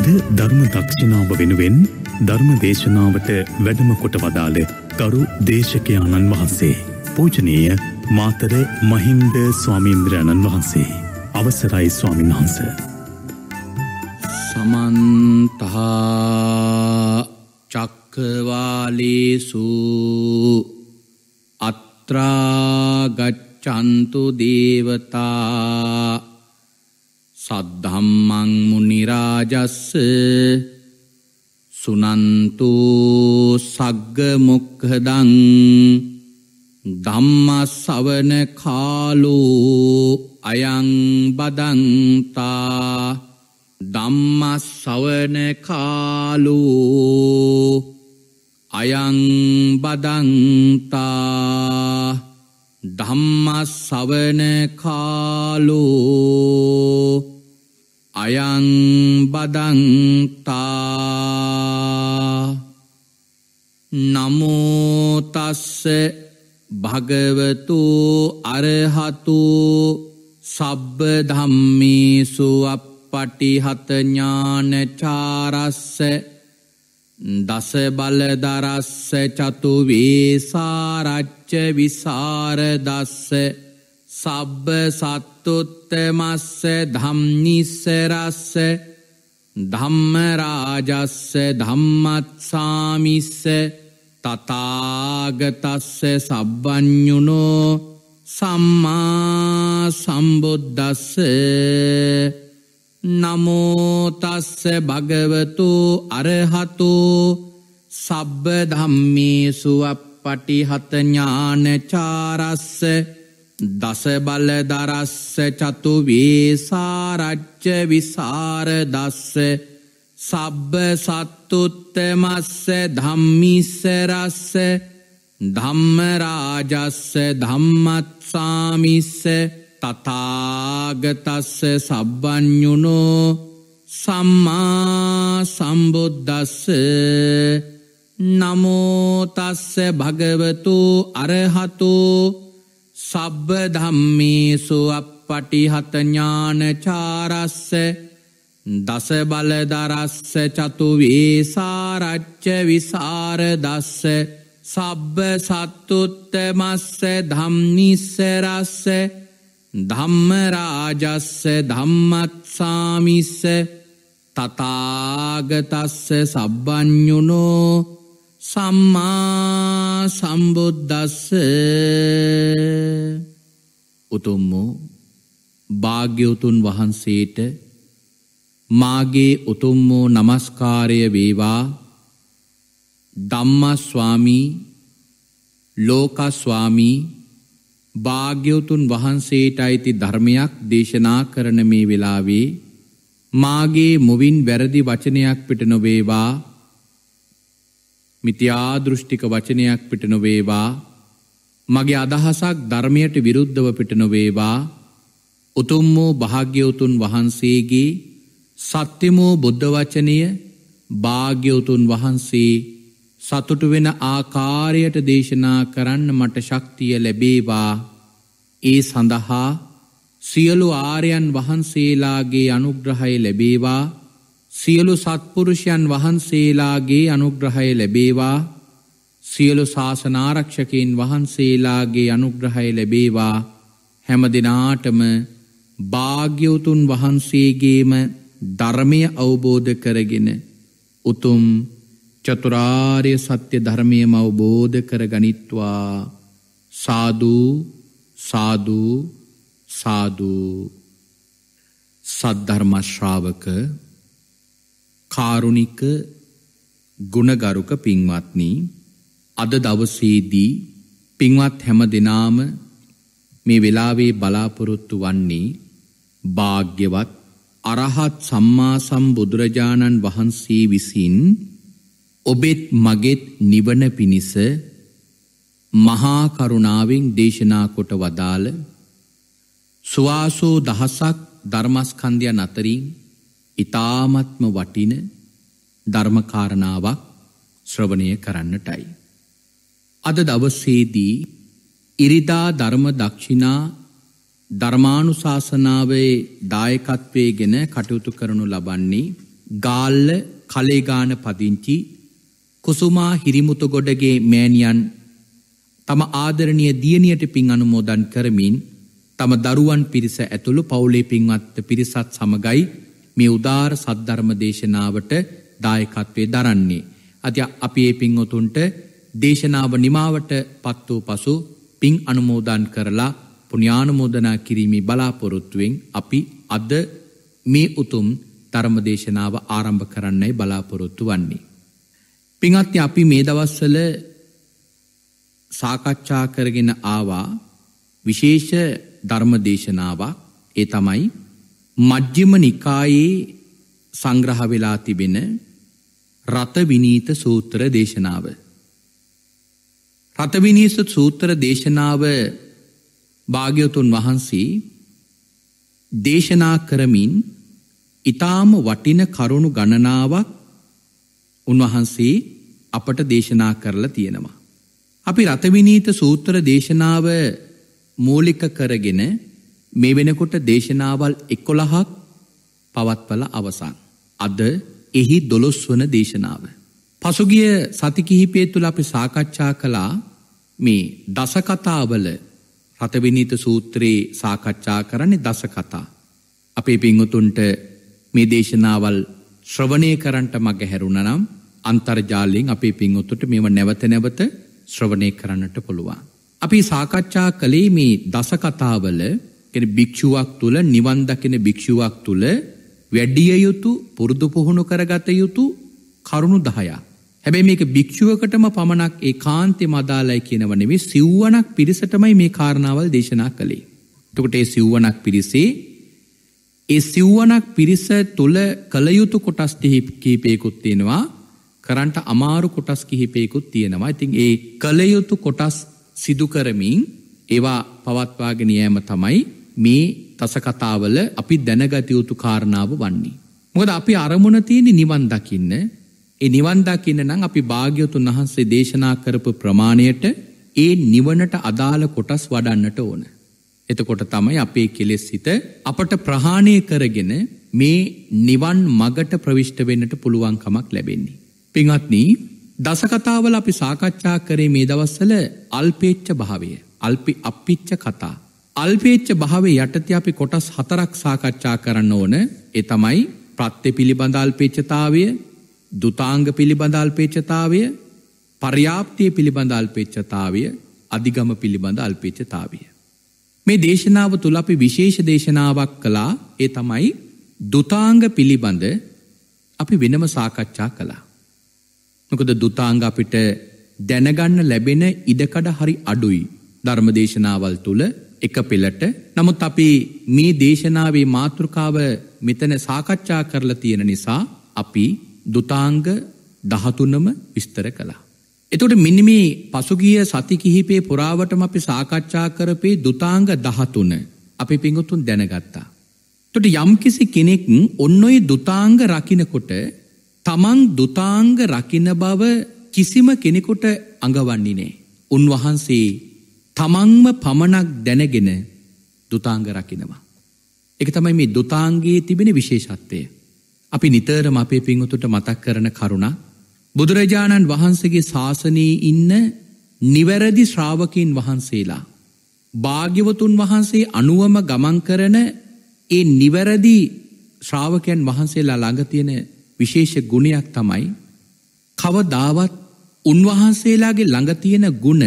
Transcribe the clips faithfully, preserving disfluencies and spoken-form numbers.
අද ධර්ම දක්ෂිනාව වෙනුවෙන් ධර්ම දේශනාවට වැඩම කොට වදාළ ගරු දේශකයාණන් වහන්සේ පූජනීය මාතර මහින්ද ස්වාමීන්ද්‍රයන්න් වහන්සේ අවසරයි ස්වාමීන් වහන්ස. සමන්ත චක්කවාලේසු අත්‍රා ගච්ඡන්තු දේවතා සද්ධම්මං මුනි රාජස්ස සුනන්තු සග්ග මොක්ඛදං ධම්ම ශ්‍රවණ කාලෝ අයං බදන්තා ධම්ම ශ්‍රවණ කාලෝ අයං බදන්තා ධම්ම ශ්‍රවණ කාලෝ අයං බදන්තා නමෝ තස්ස භගවතු අරහතු සබ්බ ධම්මේසු අප්පටිහත ඥානචාරස්ස දස බලදරස්ස චතු වේසාරච්ච විසරදස්ස සබ්බ සත්තුත්තමස්ස ධම්නිස්සරස්ස ධම්ම රාජස්ස ධම්මත්සාමිස්ස තථාගතස්ස සබ්බඤුනෝ සම්මා සම්බුද්දස්ස නමෝ තස්ස භගවතු අරහතු සබ්බ ධම්මේසු අප්පටිහත ඥානචාරස්ස දස බලදරස්ස චතු වේසාරච්ච විසරදස්ස සබ්බ සත්තුත්තමස්ස ධම්මිස්සරස්ස ධම්ම රාජස්ස ධම්මත්සාමිස්ස තථාගතස්ස සබ්බඤුනෝ සම්මා සම්බුද්දස්ස නමෝ තස්ස භගවතු අරහතු සබ්බ ධම්මේසු අප්පටිහත ඥානචාරස්ස දස බලදරස්ස චතු වේසාරච්ච විසරදස්ස සබ්බ සත්තුත්තමස්ස ධම්නිස්සරස්ස ධම්ම රාජස්ස ධම්මත්සාමිස්ස තථාගතස්ස සබ්බඤුනෝ සම්මා සම්බුද්දස්ස උතුම් වූ භාග්‍යවතුන් වහන්සේට මාගේ උතුම් වූ නමස්කාරය වේවා. ධම්මස්වාමී ලෝකස්වාමී භාග්‍යවතුන් වහන්සේට අයිති ධර්මයක් දේශනා කරන මේ වෙලාවේ මාගේ මුවින් වැරදි වචනයක් පිට නොවේවා, මිත්‍යා දෘෂ්ටික වචනයක් පිට නොවේවා, මගේ අදහසක් ධර්මයට විරුද්ධව පිට නොවේවා. උතුම් වූ භාග්‍යවතුන් වහන්සේගේ සත්‍යමෝ බුද්ධ වචනය භාග්‍යවතුන් වහන්සේ සතුටු වෙන ආකාරයට දේශනා කරන්න මට ශක්තිය ලැබේවා. ඒ සඳහා සියලු ආර්යයන් වහන්සේලාගේ අනුග්‍රහය ලැබේවා. සියලු සත්පුරුෂයන් වහන්සේලාගේ අනුග්‍රහය ලැබේවා. සියලු ශාසනාරක්ෂකයන් වහන්සේලාගේ අනුග්‍රහය ලැබේවා. හැම දිනාටම භාග්‍යවතුන් වහන්සේගේම ධර්මය අවබෝධ කරගෙන උතුම් චතුරාර්ය සත්‍ය ධර්මයම අවබෝධ කර ගනිත්වා. සාදු සාදු සාදු. සද්ධර්ම ශ්‍රාවක කාරුණික ගුණගරුක පින්වත්නි, අද දවසේදී පින්වත් හැම දිනාම මේ වෙලාවේ බලාපොරොත්තු වන්නේ භාග්‍යවත් අරහත් සම්මා සම්බුදුරජාණන් වහන්සේ විසින් ඔබෙත් මගෙත් නිවන පිණිස මහා කරුණාවෙන් දේශනා කොට වදාළ සුවාසෝ දහසක් ධර්මස්කන්ධයන් අතරින් ඊ타ත්ම වටින ධර්මකාරණාවක් ශ්‍රවණය කරන්නටයි. අද දවසේදී ඉරිදා ධර්ම දක්ෂිනා ධර්මානුශාසනාවේ දායකත්වයේගෙන කටයුතු කරනු ලබන්නේ ගාල්ල කලේගාන පදිංචි කුසුමා හිරිමුතුගොඩගේ මෑණියන් තම ආදරණීය දියණියට පින් අනුමෝදන් කරමින් තම දරුවන් පිරිස ඇතුළු පවුලේ පින්වත් පිරිසත් සමගයි මේ උදාර සද්ධර්ම දේශනාවට දායකත්වයේ දරන්නේ. අද අපි මේ පින්වතුන්ට දේශනාව නිමාවට පත් වූ පසු පින් අනුමෝදන් කරලා පුණ්‍යානුමෝදනා කිරීමේ බලාපොරොත්තුවෙන් අපි අද මේ උතුම් ධර්ම දේශනාව ආරම්භ කරන්නයි බලාපොරොත්තු වන්නේ. පින්වත්නි, අපි මේ දවස්වල සාකච්ඡා කරගෙන ආවා විශේෂ ධර්ම දේශනාවක්. ඒ තමයි මජ්ක්‍ධිම නිකායේ සංග්‍රහ වෙලා තිබෙන රත විනීත සූත්‍ර දේශනාව. රත විනීත සූත්‍ර දේශනාව භාග්‍යවතුන් වහන්සේ දේශනා කරමින් ඊටාම වටින කරුණු ගණනාවක් උන්වහන්සේ අපට දේශනා කරලා තියෙනවා. අපි රත විනීත සූත්‍ර දේශනාව මූලික කරගෙන මේ වෙනකොට දේශනාවල් එකොළහක් පවත්වලා අවසන්. අද එහි දොළොස් වන දේශනාව. පසුගිය සති කිහිපය තුළ අපි සාකච්ඡා කළා මේ දස කතාවල රත විනීත සූත්‍රයේ සාකච්ඡා කරන්නේ දස කතා. අපේ පින්වතුන්ට මේ දේශනාවල් ශ්‍රවණය කරන්නට මග හැරුණා නම් අන්තර්ජාලයෙන් අපේ පින්වතුන්ට මේව නැවත නැවත ශ්‍රවණය කරන්නට පුළුවන්. අපි සාකච්ඡා කළේ මේ දස කතාවල කියන්නේ භික්ෂුවක් තුල නිවන් දකින භික්ෂුවක් තුල වැඩිය යුතු පුරුදු පුහුණු කරගත යුතු කරුණු දහයක්. හැබැයි මේක භික්ෂුවකටම පමණක් ඒකාන්තෙම අදාළයි කියනව නෙවෙයි, සිව්වණක් පිරිසටමයි මේ කාරණාවල් දේශනා කළේ. එතකොට මේ සිව්වණක් පිරිසේ ඒ සිව්වණක් පිරිස තුල කල යුතු කොටස් කිහිපයකුත් තියෙනවා, කරන්ට අමාරු කොටස් කිහිපයකුත් තියෙනවා. ඉතින් ඒ කල යුතු කොටස් සිදු කරමින් ඒවා පවත්වාගෙන යෑම තමයි මේ දස කතාවල අපි දැනගත යුතු කාරණාව වන්නේ. මොකද අපි අරමුණ තියෙන්නේ නිවන් දකින්න. ඒ නිවන් දකින්න නම් අපි භාග්‍යවතුන් වහන්සේ දේශනා කරපු ප්‍රමාණයට ඒ නිවනට අදාළ කොටස් වඩන්නට ඕන. එතකොට තමයි අපේ කෙලෙස් හිත අපට ප්‍රහාණය කරගෙන මේ නිවන් මගට ප්‍රවිෂ්ඨ වෙන්නට පුළුවන්කමක් ලැබෙන්නේ. පින්වත්නි, දස කතාවල අපි සාකච්ඡා කරේ මේ දවස්වල අල්පේච්ඡ භාවය, අල්පි අප්පිච්ඡ කතා. අල්පේච්ඡ භාවයේ යටතේ අපි කොටස් හතරක් සාකච්ඡා කරන්න ඕන. ඒ තමයි ප්‍රත්‍ය පිළිබඳ අල්පේච්ඡතාවය, දුතාංග පිළිබඳ අල්පේච්ඡතාවය, පර්යාප්තිය පිළිබඳ අල්පේච්ඡතාවය, අධිගම පිළිබඳ අල්පේච්ඡතාවය. මේ දේශනාව තුල අපි විශේෂ දේශනාවක් කළා. ඒ තමයි දුතාංග පිළිබඳ අපි වෙනම සාකච්ඡා කළා. මොකද දුතාංග අපිට දැනගන්න ලැබෙන ඉඩකඩ හරි අඩුයි ධර්ම දේශනාවල් තුල එක පෙළට. නමුත් අපි මේ දේශනාවේ මාතෘකාව මෙතන සාකච්ඡා කරලා තියෙන නිසා අපි දුතාංග දහතුනම විස්තර කළා. එතකොට මෙන්න මේ පසුගිය සති කිහිපේ පුරාවටම අපි සාකච්ඡා කරපේ දුතාංග දහතුන අපි පින්වතුන් දැනගත්තා. එතකොට යම්කිසි කෙනෙක් ඔන්න ඔය දුතාංග රකින්නකොට තමන් දුතාංග රකින්න බව කිසිම කෙනෙකුට අඟවන්නේ නැහැ. උන්වහන්සේ තමන්ම පමණක් දැනගෙන දුතාංග රකින්නවා. ඒක තමයි මේ දුතාංගයේ තිබෙන විශේෂත්වය. අපි නිතරම අපේ පින්වතුන්ට මතක් කරන කරුණ, බුදුරජාණන් වහන්සේගේ ශාසනයේ ඉන්න නිවැරදි ශ්‍රාවකයන් වහන්සේලා භාග්‍යවතුන් වහන්සේ අනුවම ගමන් කරන ඒ නිවැරදි ශ්‍රාවකයන් වහන්සේලා ළඟ තියෙන විශේෂ ගුණයක් තමයි කවදාවත් උන්වහන්සේලාගේ ළඟ තියෙන ගුණ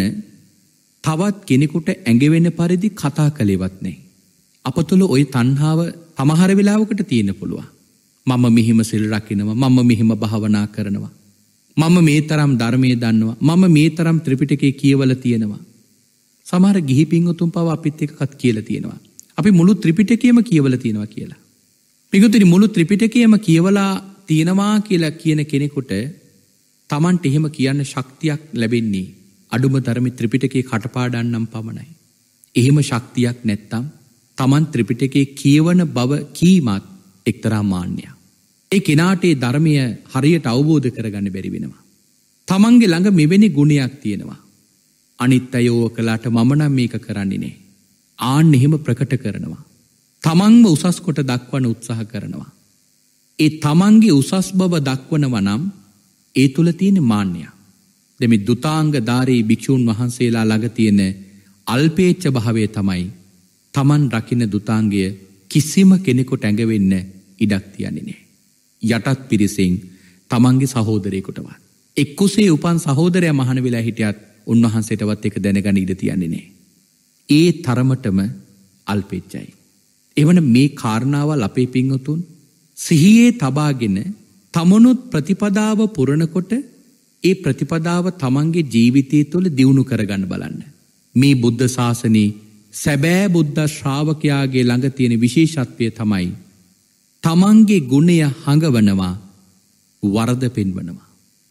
තවත් කෙනෙකුට ඇඟවෙන පරිදි කතා කළේවත් නැහැ. අප තුළ ওই තණ්හාව සමහර වෙලාවකට තියෙන්න පුළුවන්. මම මෙහිම සිල් රකින්නවා, මම මෙහිම භාවනා කරනවා, මම මේ තරම් ධර්මයේ දන්නවා, මම මේ තරම් ත්‍රිපිටකය කියවලා තියෙනවා. සමහර ගිහි පින්වතුන් පව අපිත් එක්කත් කියලා තියෙනවා. අපි මුළු ත්‍රිපිටකයම කියවලා තියෙනවා කියලා. පිටුතුනි, මුළු ත්‍රිපිටකයම කියවලා තියෙනවා කියලා කියන කෙනෙකුට Tamanට එහෙම කියන්න ශක්තියක් ලැබෙන්නේ අඩුම තරමේ ත්‍රිපිටකයේ කටපාඩම් නම් පමණයි. එහෙම ශක්තියක් නැත්තම් Taman ත්‍රිපිටකයේ කියවන බව කීමත් එක්තරා මාන්නයක්. ඒ කෙනාට ඒ ධර්මය හරියට අවබෝධ කරගන්න බැරි වෙනවා. Tamanගේ ළඟ මෙවැනි ගුණයක් තියෙනවා. අනිත් අය ඕක කළාට මම නම් මේක කරන්නේ නෑ. ආන්න එහෙම ප්‍රකට කරනවා. තමන්ම උසස් කොට දක්වන්න උත්සාහ කරනවා. ඒ තමන්ගේ උසස් බව දක්වනවා නම් ඒ තුල තියෙන මාන්නය. දෙමි දුතාංග ධාරී භික්ෂූන් වහන්සේලා ළඟ තියෙන අල්පේච්ඡ භාවය තමයි තමන් රකින්න දුතාංගය කිසිම කෙනෙකුට ඇඟවෙන්න ඉඩක් තියන්නේ නැහැ. යටත් පිරිසෙන් තමන්ගේ සහෝදරයෙකුටවත් එක්කුසේ උපන් සහෝදරයා මහාන වෙලා හිටියත් උන්වහන්සේටවත් ඒක දැනගන්න ඉඩ තියන්නේ නැහැ. ඒ තරමටම අල්පේච්ඡයි. එවන මේ කාරණාවල් අපේ පින්වතුන් සිහියේ තබාගෙන තමනුත් ප්‍රතිපදාව පුරනකොට ඒ ප්‍රතිපදාව තමන්ගේ ජීවිතය තුළ දියුණු කරගන්න බලන්න. මේ බුද්ධ ශාසනයේ සැබෑ බුද්ධ ශ්‍රාවකයාගේ ළඟ තියෙන විශේෂත්වය තමයි තමන්ගේ ගුණය හඟවනවා, වරද පෙන්වනවා.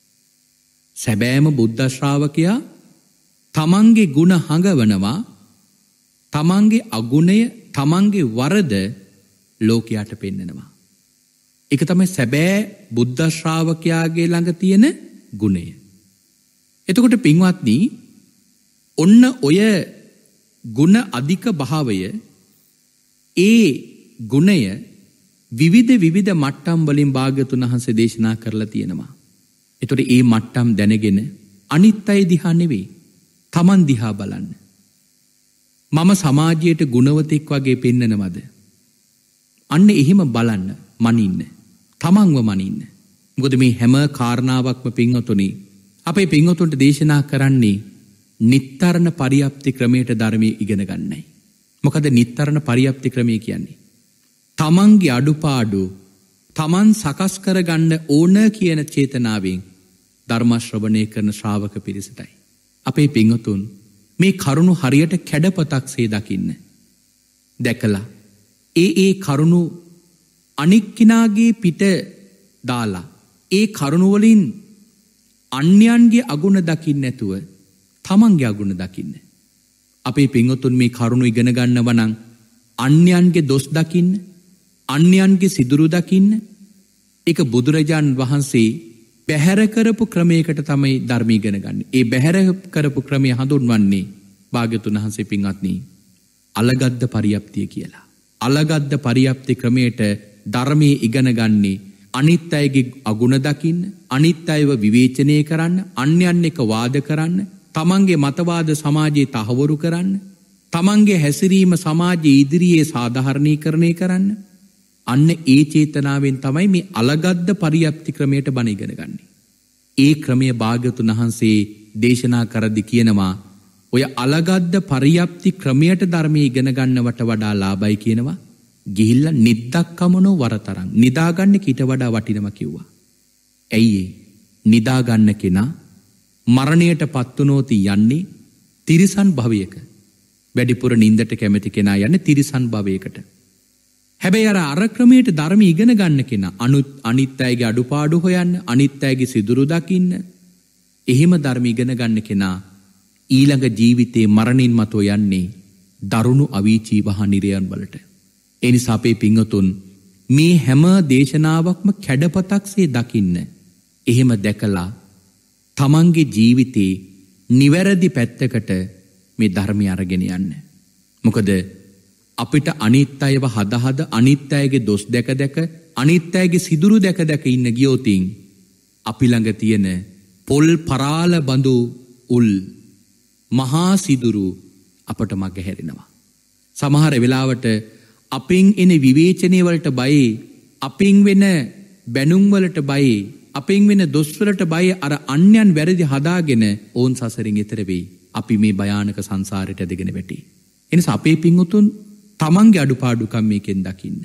සැබෑම බුද්ධ ශ්‍රාවකයා තමන්ගේ ගුණ හඟවනවා, තමන්ගේ අගුණය, තමන්ගේ වරද ලෝකයට පෙන්නනවා. ඒක තමයි සැබෑ බුද්ධ ශ්‍රාවකයාගේ ළඟ තියෙන ගුණය. එතකොට පින්වත්නි, ඔන්න ඔය ගුණ අධික භාවය, ඒ ගුණය විවිධ විවිධ මට්ටම් වලින් භාග්‍යතුන් වහන්සේ දේශනා කරලා තියෙනවා. එතකොට ඒ මට්ටම් දැනගෙන අනිත් අය දිහා නෙවෙයි, තමන් දිහා බලන්න. මම සමාජයට ගුණවතෙක් වගේ පෙන්නනවද? අන්න එහෙම බලන්න, මනින්න, තමන්ව මනින්න. මොකද මේ හැම කාරණාවක්ම පින්වතුනි අපේ පින්වතුන්ට දේශනා කරන්නේ නිත්තරණ පරියප්ති ක්‍රමයට ධර්මයේ ඉගෙන ගන්නයි. මොකද නිත්තරණ පරියප්ති ක්‍රමය කියන්නේ තමන්ගේ අඩුපාඩු තමන් සකස් කරගන්න ඕන කියන චේතනාවෙන් ධර්ම ශ්‍රවණය කරන ශ්‍රාවක පිරිසටයි. අපේ පින්වතුන් මේ කරුණු හරියට කැඩපතක්සේ දකින්න. දැකලා ඒ ඒ කරුණු අනික් කෙනාගේ පිට දාලා ඒ කරුණු වලින් අන්‍යයන්ගේ අගුණ දකින්න නැතුව තමන්ගේ අගුණ දකින්න. අපේ පින්වතුන් මේ කරුණු ඉගෙන ගන්නව නම් අන්‍යයන්ගේ දොස් දකින්න, අන්‍යයන්ගේ සිදුරු දකින්න. ඒක බුදුරජාණන් වහන්සේ බැහැර කරපු ක්‍රමයකට තමයි ධර්ම ඉගෙන ගන්න. ඒ බැහැර කරපු ක්‍රමය හඳුන්වන්නේ භාග්‍යතුන් වහන්සේ පින්වත්නි අලගද්ද පරියප්තිය කියලා. අලගද්ද පරියප්ති ක්‍රමයට ධර්මයේ ඉගෙන ගන්නේ අනිත් අයගේ අගුණ දකින්න, අනිත් අයව විවේචනය කරන්න, අන්‍යයන් එක්ක වාද කරන්න, තමන්ගේ මතවාද සමාජයේ තහවුරු කරන්න, තමන්ගේ හැසිරීම සමාජයේ ඉදිරියේ සාධාරණීකරණය කරන්න. අන්න ඒ චේතනාවෙන් තමයි මේ අලගද්ද පරියප්ති ක්‍රමයට බණ ඉගෙන ගන්න. ඒ ක්‍රමය භාග්‍යතුන් වහන්සේ දේශනා කරද්දී කියනවා ඔය අලගද්ද පරියප්ති ක්‍රමයට ධර්මයේ ඉගෙන ගන්නවට වඩා ලාභයි කියනවා. ගිහිල්ලා නිද්දක්කමනෝ වරතරං නිදාගන්න කීට වඩා වටිනවා කිව්වා. ඇයි ඒ? නිදාගන්න කෙනා මරණයට පත් වුණොත් යන්නේ තිරිසන් භවයක. වැඩිපුර නින්දට කැමති කෙනා යන්නේ තිරිසන් භවයකට. හැබැයි අර අර ක්‍රමයට ධර්ම ඉගෙන ගන්න කෙනා අනුත් අනිත් අයගේ අඩුපාඩු හොයන්න, අනිත් අයගේ සිදුරු දකින්න, එහෙම ධර්ම ඉගෙන ගන්න කෙනා ඊළඟ ජීවිතේ මරණින් මතෝ යන්නේ දරුණු අවීචී වහනිරයන් වලට. ඒ නිසා අපේ පින්වතුන් මේ හැම දේශනාවක්ම කැඩපතක්සේ දකින්න. එහෙම දැකලා තමන්ගේ ජීවිතේ නිවැරදි පැත්තකට මේ ධර්මය අරගෙන යන්න. මොකද අපිට අනිත් අයව හද හද, අනිත් අයගේ දොස් දැක දැක, අනිත් අයගේ සිදුරු දැක දැක ඉන්න ගියොතින් අපි ළඟ තියෙන පොල් පරාල බඳු උල් මහා සිදුරු අපට මග හැරෙනවා. සමහර වෙලාවට අපින් එන විවේචනය වලට බයයි, අපින් වෙන බැනුම් වලට බයයි, අපින් වෙන දොස් වලට බයයි අර අන්‍යයන් වැරදි හදාගෙන ඕන් සසරින් එතර වෙයි. අපි මේ භයානක සංසාරයට ඇදගෙන වැටි. එනිසා අපේ පින්වතුන් තමන්ගේ අඩුපාඩුකම් මේකෙන් දකින්න.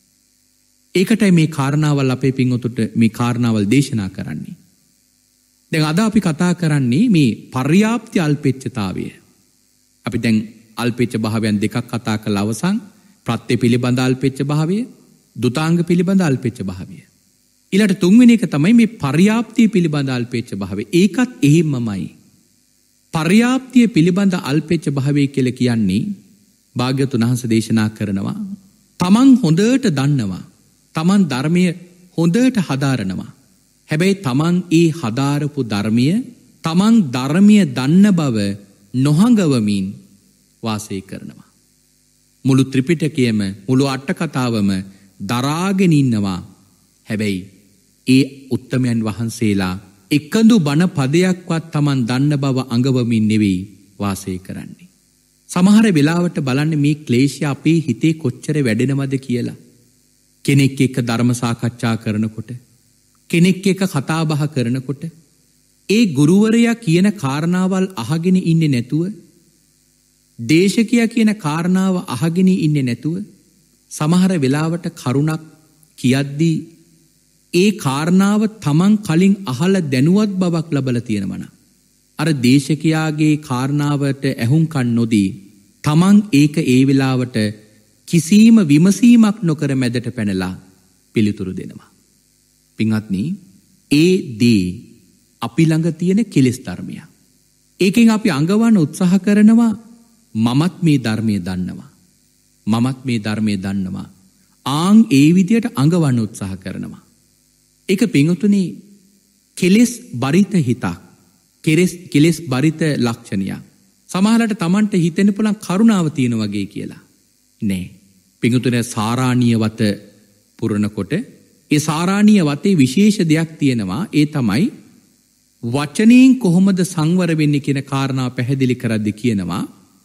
ඒකටයි මේ කාරණාවල් අපේ පින්වතුන්ට මේ කාරණාවල් දේශනා කරන්නේ. දැන් අද අපි කතා කරන්නේ මේ පර්යාප්ති අල්පෙච්ඡතාවය. අපි දැන් අල්පෙච්ඡ භාවයන් දෙකක් කතා කළ අවසන් ප්‍රත්‍ය පිළිබඳ අල්පෙච්ඡ භාවය, දුතාංග පිළිබඳ අල්පෙච්ඡ භාවය. ඊළඟට තුන්වෙනි එක තමයි මේ පර්යාප්තිය පිළිබඳ අල්පෙච්ඡ භාවය. ඒකත් එහෙමමයි. පර්යාප්තිය පිළිබඳ අල්පෙච්ඡ භාවය කියලා කියන්නේ භාග්‍යතුන් වහන්සේ දේශනා කරනවා තමන් හොඳට දන්නවා, තමන් ධර්මය හොඳට හදාරනවා. හැබැයි තමන් ඒ හදාරපු ධර්මය තමන් ධර්මය දන්න බව නොහඟවමින් වාසය කරනවා. මුළු ත්‍රිපිටකයම, මුළු අට කතාවම දරාගෙන ඉන්නවා. හැබැයි ඒ උත්තමයන් වහන්සේලා එකදු බණ පදයක්වත් තමන් දන්න බව අඟවමින් නෙවෙයි වාසය කරන්නේ. සමහර වෙලාවට බලන්න මේ ක්ලේශය අපේ හිතේ කොච්චර වැඩෙනවද කියලා. කෙනෙක් එක්ක ධර්ම සාකච්ඡා කරනකොට, කෙනෙක් එක්ක කතා බහ කරනකොට ඒ ගුරුවරයා කියන කාරණාවල් අහගෙන ඉන්නේ නැතුව, දේශකයා කියන කාරණාව අහගෙන ඉන්නේ නැතුව සමහර වෙලාවට කරුණක් කියද්දී ඒ කාරණාව තමන් කලින් අහලා දැනුවත් බවක් ලබලා තියෙනවා නම් අර දේශකයාගේ කාරණාවට ඇහුම්කන් නොදී තමන් ඒක ඒ වෙලාවට කිසිම විමසීමක් නොකර මැදට පැනලා පිළිතුරු දෙනවා. පින්වත්නි, ඒ දේ අපි ළඟ තියෙන කෙලෙස් ධර්මය. ඒකෙන් අපි අඟවන්න උත්සාහ කරනවා මමත් මේ ධර්මයේ දන්නවා. මමත් මේ ධර්මයේ දන්නවා. ආන් ඒ විදියට අඟවන්න උත්සාහ කරනවා. ඒක පින්වතුනි කෙලෙස් බරිත හිතක්. කෙලෙස් කෙලෙස් බරිත ලක්ෂණයක්. සමහරවිට Tamanට හිතෙන්න පුළුවන් කරුණාව තියෙන වගේ කියලා. නෑ. පින්වතුනි සාරාණීය වත පුරනකොට ඒ සාරාණීය වතේ විශේෂ දෙයක් තියෙනවා. ඒ තමයි වචනයෙන් කොහොමද සංවර වෙන්නේ කියන කාරණාව පැහැදිලි කරද්දී කියනවා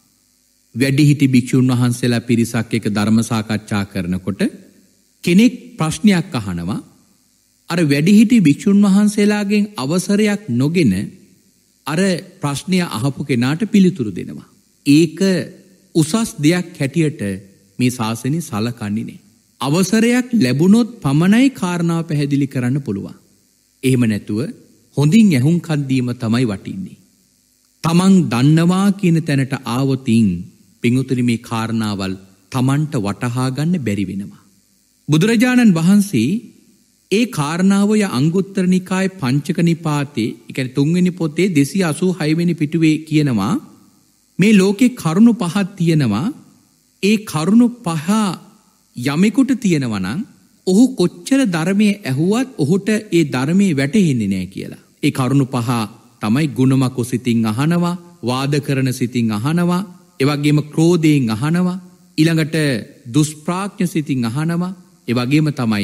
වැඩිහිටි භික්ෂුන් වහන්සේලා පිරිසක් එක්ක ධර්ම සාකච්ඡා කරනකොට කෙනෙක් ප්‍රශ්නයක් අහනවා. අර වැඩිහිටි භික්ෂුන් වහන්සේලාගෙන් අවසරයක් නොගෙන අර ප්‍රශ්නය අහපු කෙනාට පිළිතුරු දෙනවා. ඒක උසස් දෙයක් හැටියට මේ ශාසනය සලකන්නේ නෑ. අවසරයක් ලැබුණොත් පමණයි කාරණාව පැහැදිලි කරන්න පුළුවන්. එහෙම නැතුව හොඳින් ඇහුම්කන් දීම තමයි වටින්නේ. තමන් දන්නවා කියන තැනට ආවොතින් පින්වතුනි මේ කාරණාවල් තමන්ට වටහා ගන්න බැරි වෙනවා. බුදුරජාණන් වහන්සේ ඒ කාරණාවය අංගුත්තර නිකායේ පංචක නිපාතේ, ඒ කියන්නේ තුන්වෙනි පොතේ දෙසිය අසූ හය වෙනි පිටුවේ කියනවා මේ ලෝකේ කරුණු පහක් තියෙනවා. ඒ කරුණු පහ යමෙකුට තියෙනවා නම් ඔහු කොච්චර ධර්මයේ ඇහුවත් ඔහුට ඒ ධර්මයේ වැටහෙන්නේ නැහැ කියලා. ඒ කරුණු පහ තමයි ගුණමකු සිතින් අහනවා, වාද කරන සිතින් අහනවා, ඒ වගේම ක්‍රෝධයෙන් අහනවා, ඊළඟට දුෂ්ප්‍රඥ සිතින් අහනවා, ඒ වගේම තමයි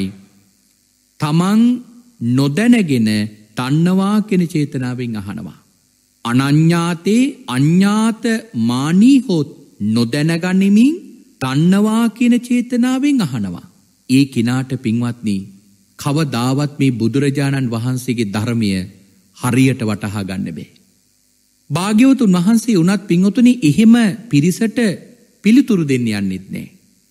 තමන් නොදැනගෙන දන්නවා කියන චේතනාවෙන් අහනවා. අනඤ්ඤාතේ අඤ්ඤාත මානී හොත් නොදැනගනිමින් දන්නවා කියන චේතනාවෙන් අහනවා. ඒ කිනාට පින්වත්නි කවදාවත් මේ බුදුරජාණන් වහන්සේගේ ධර්මය හරියට වටහා ගන්න බෑ. භාග්‍යවතුන් වහන්සේ උනත් පින්වතුනි එහෙම පිරිසට පිළිතුරු දෙන්න යන්නෙත් නෑ.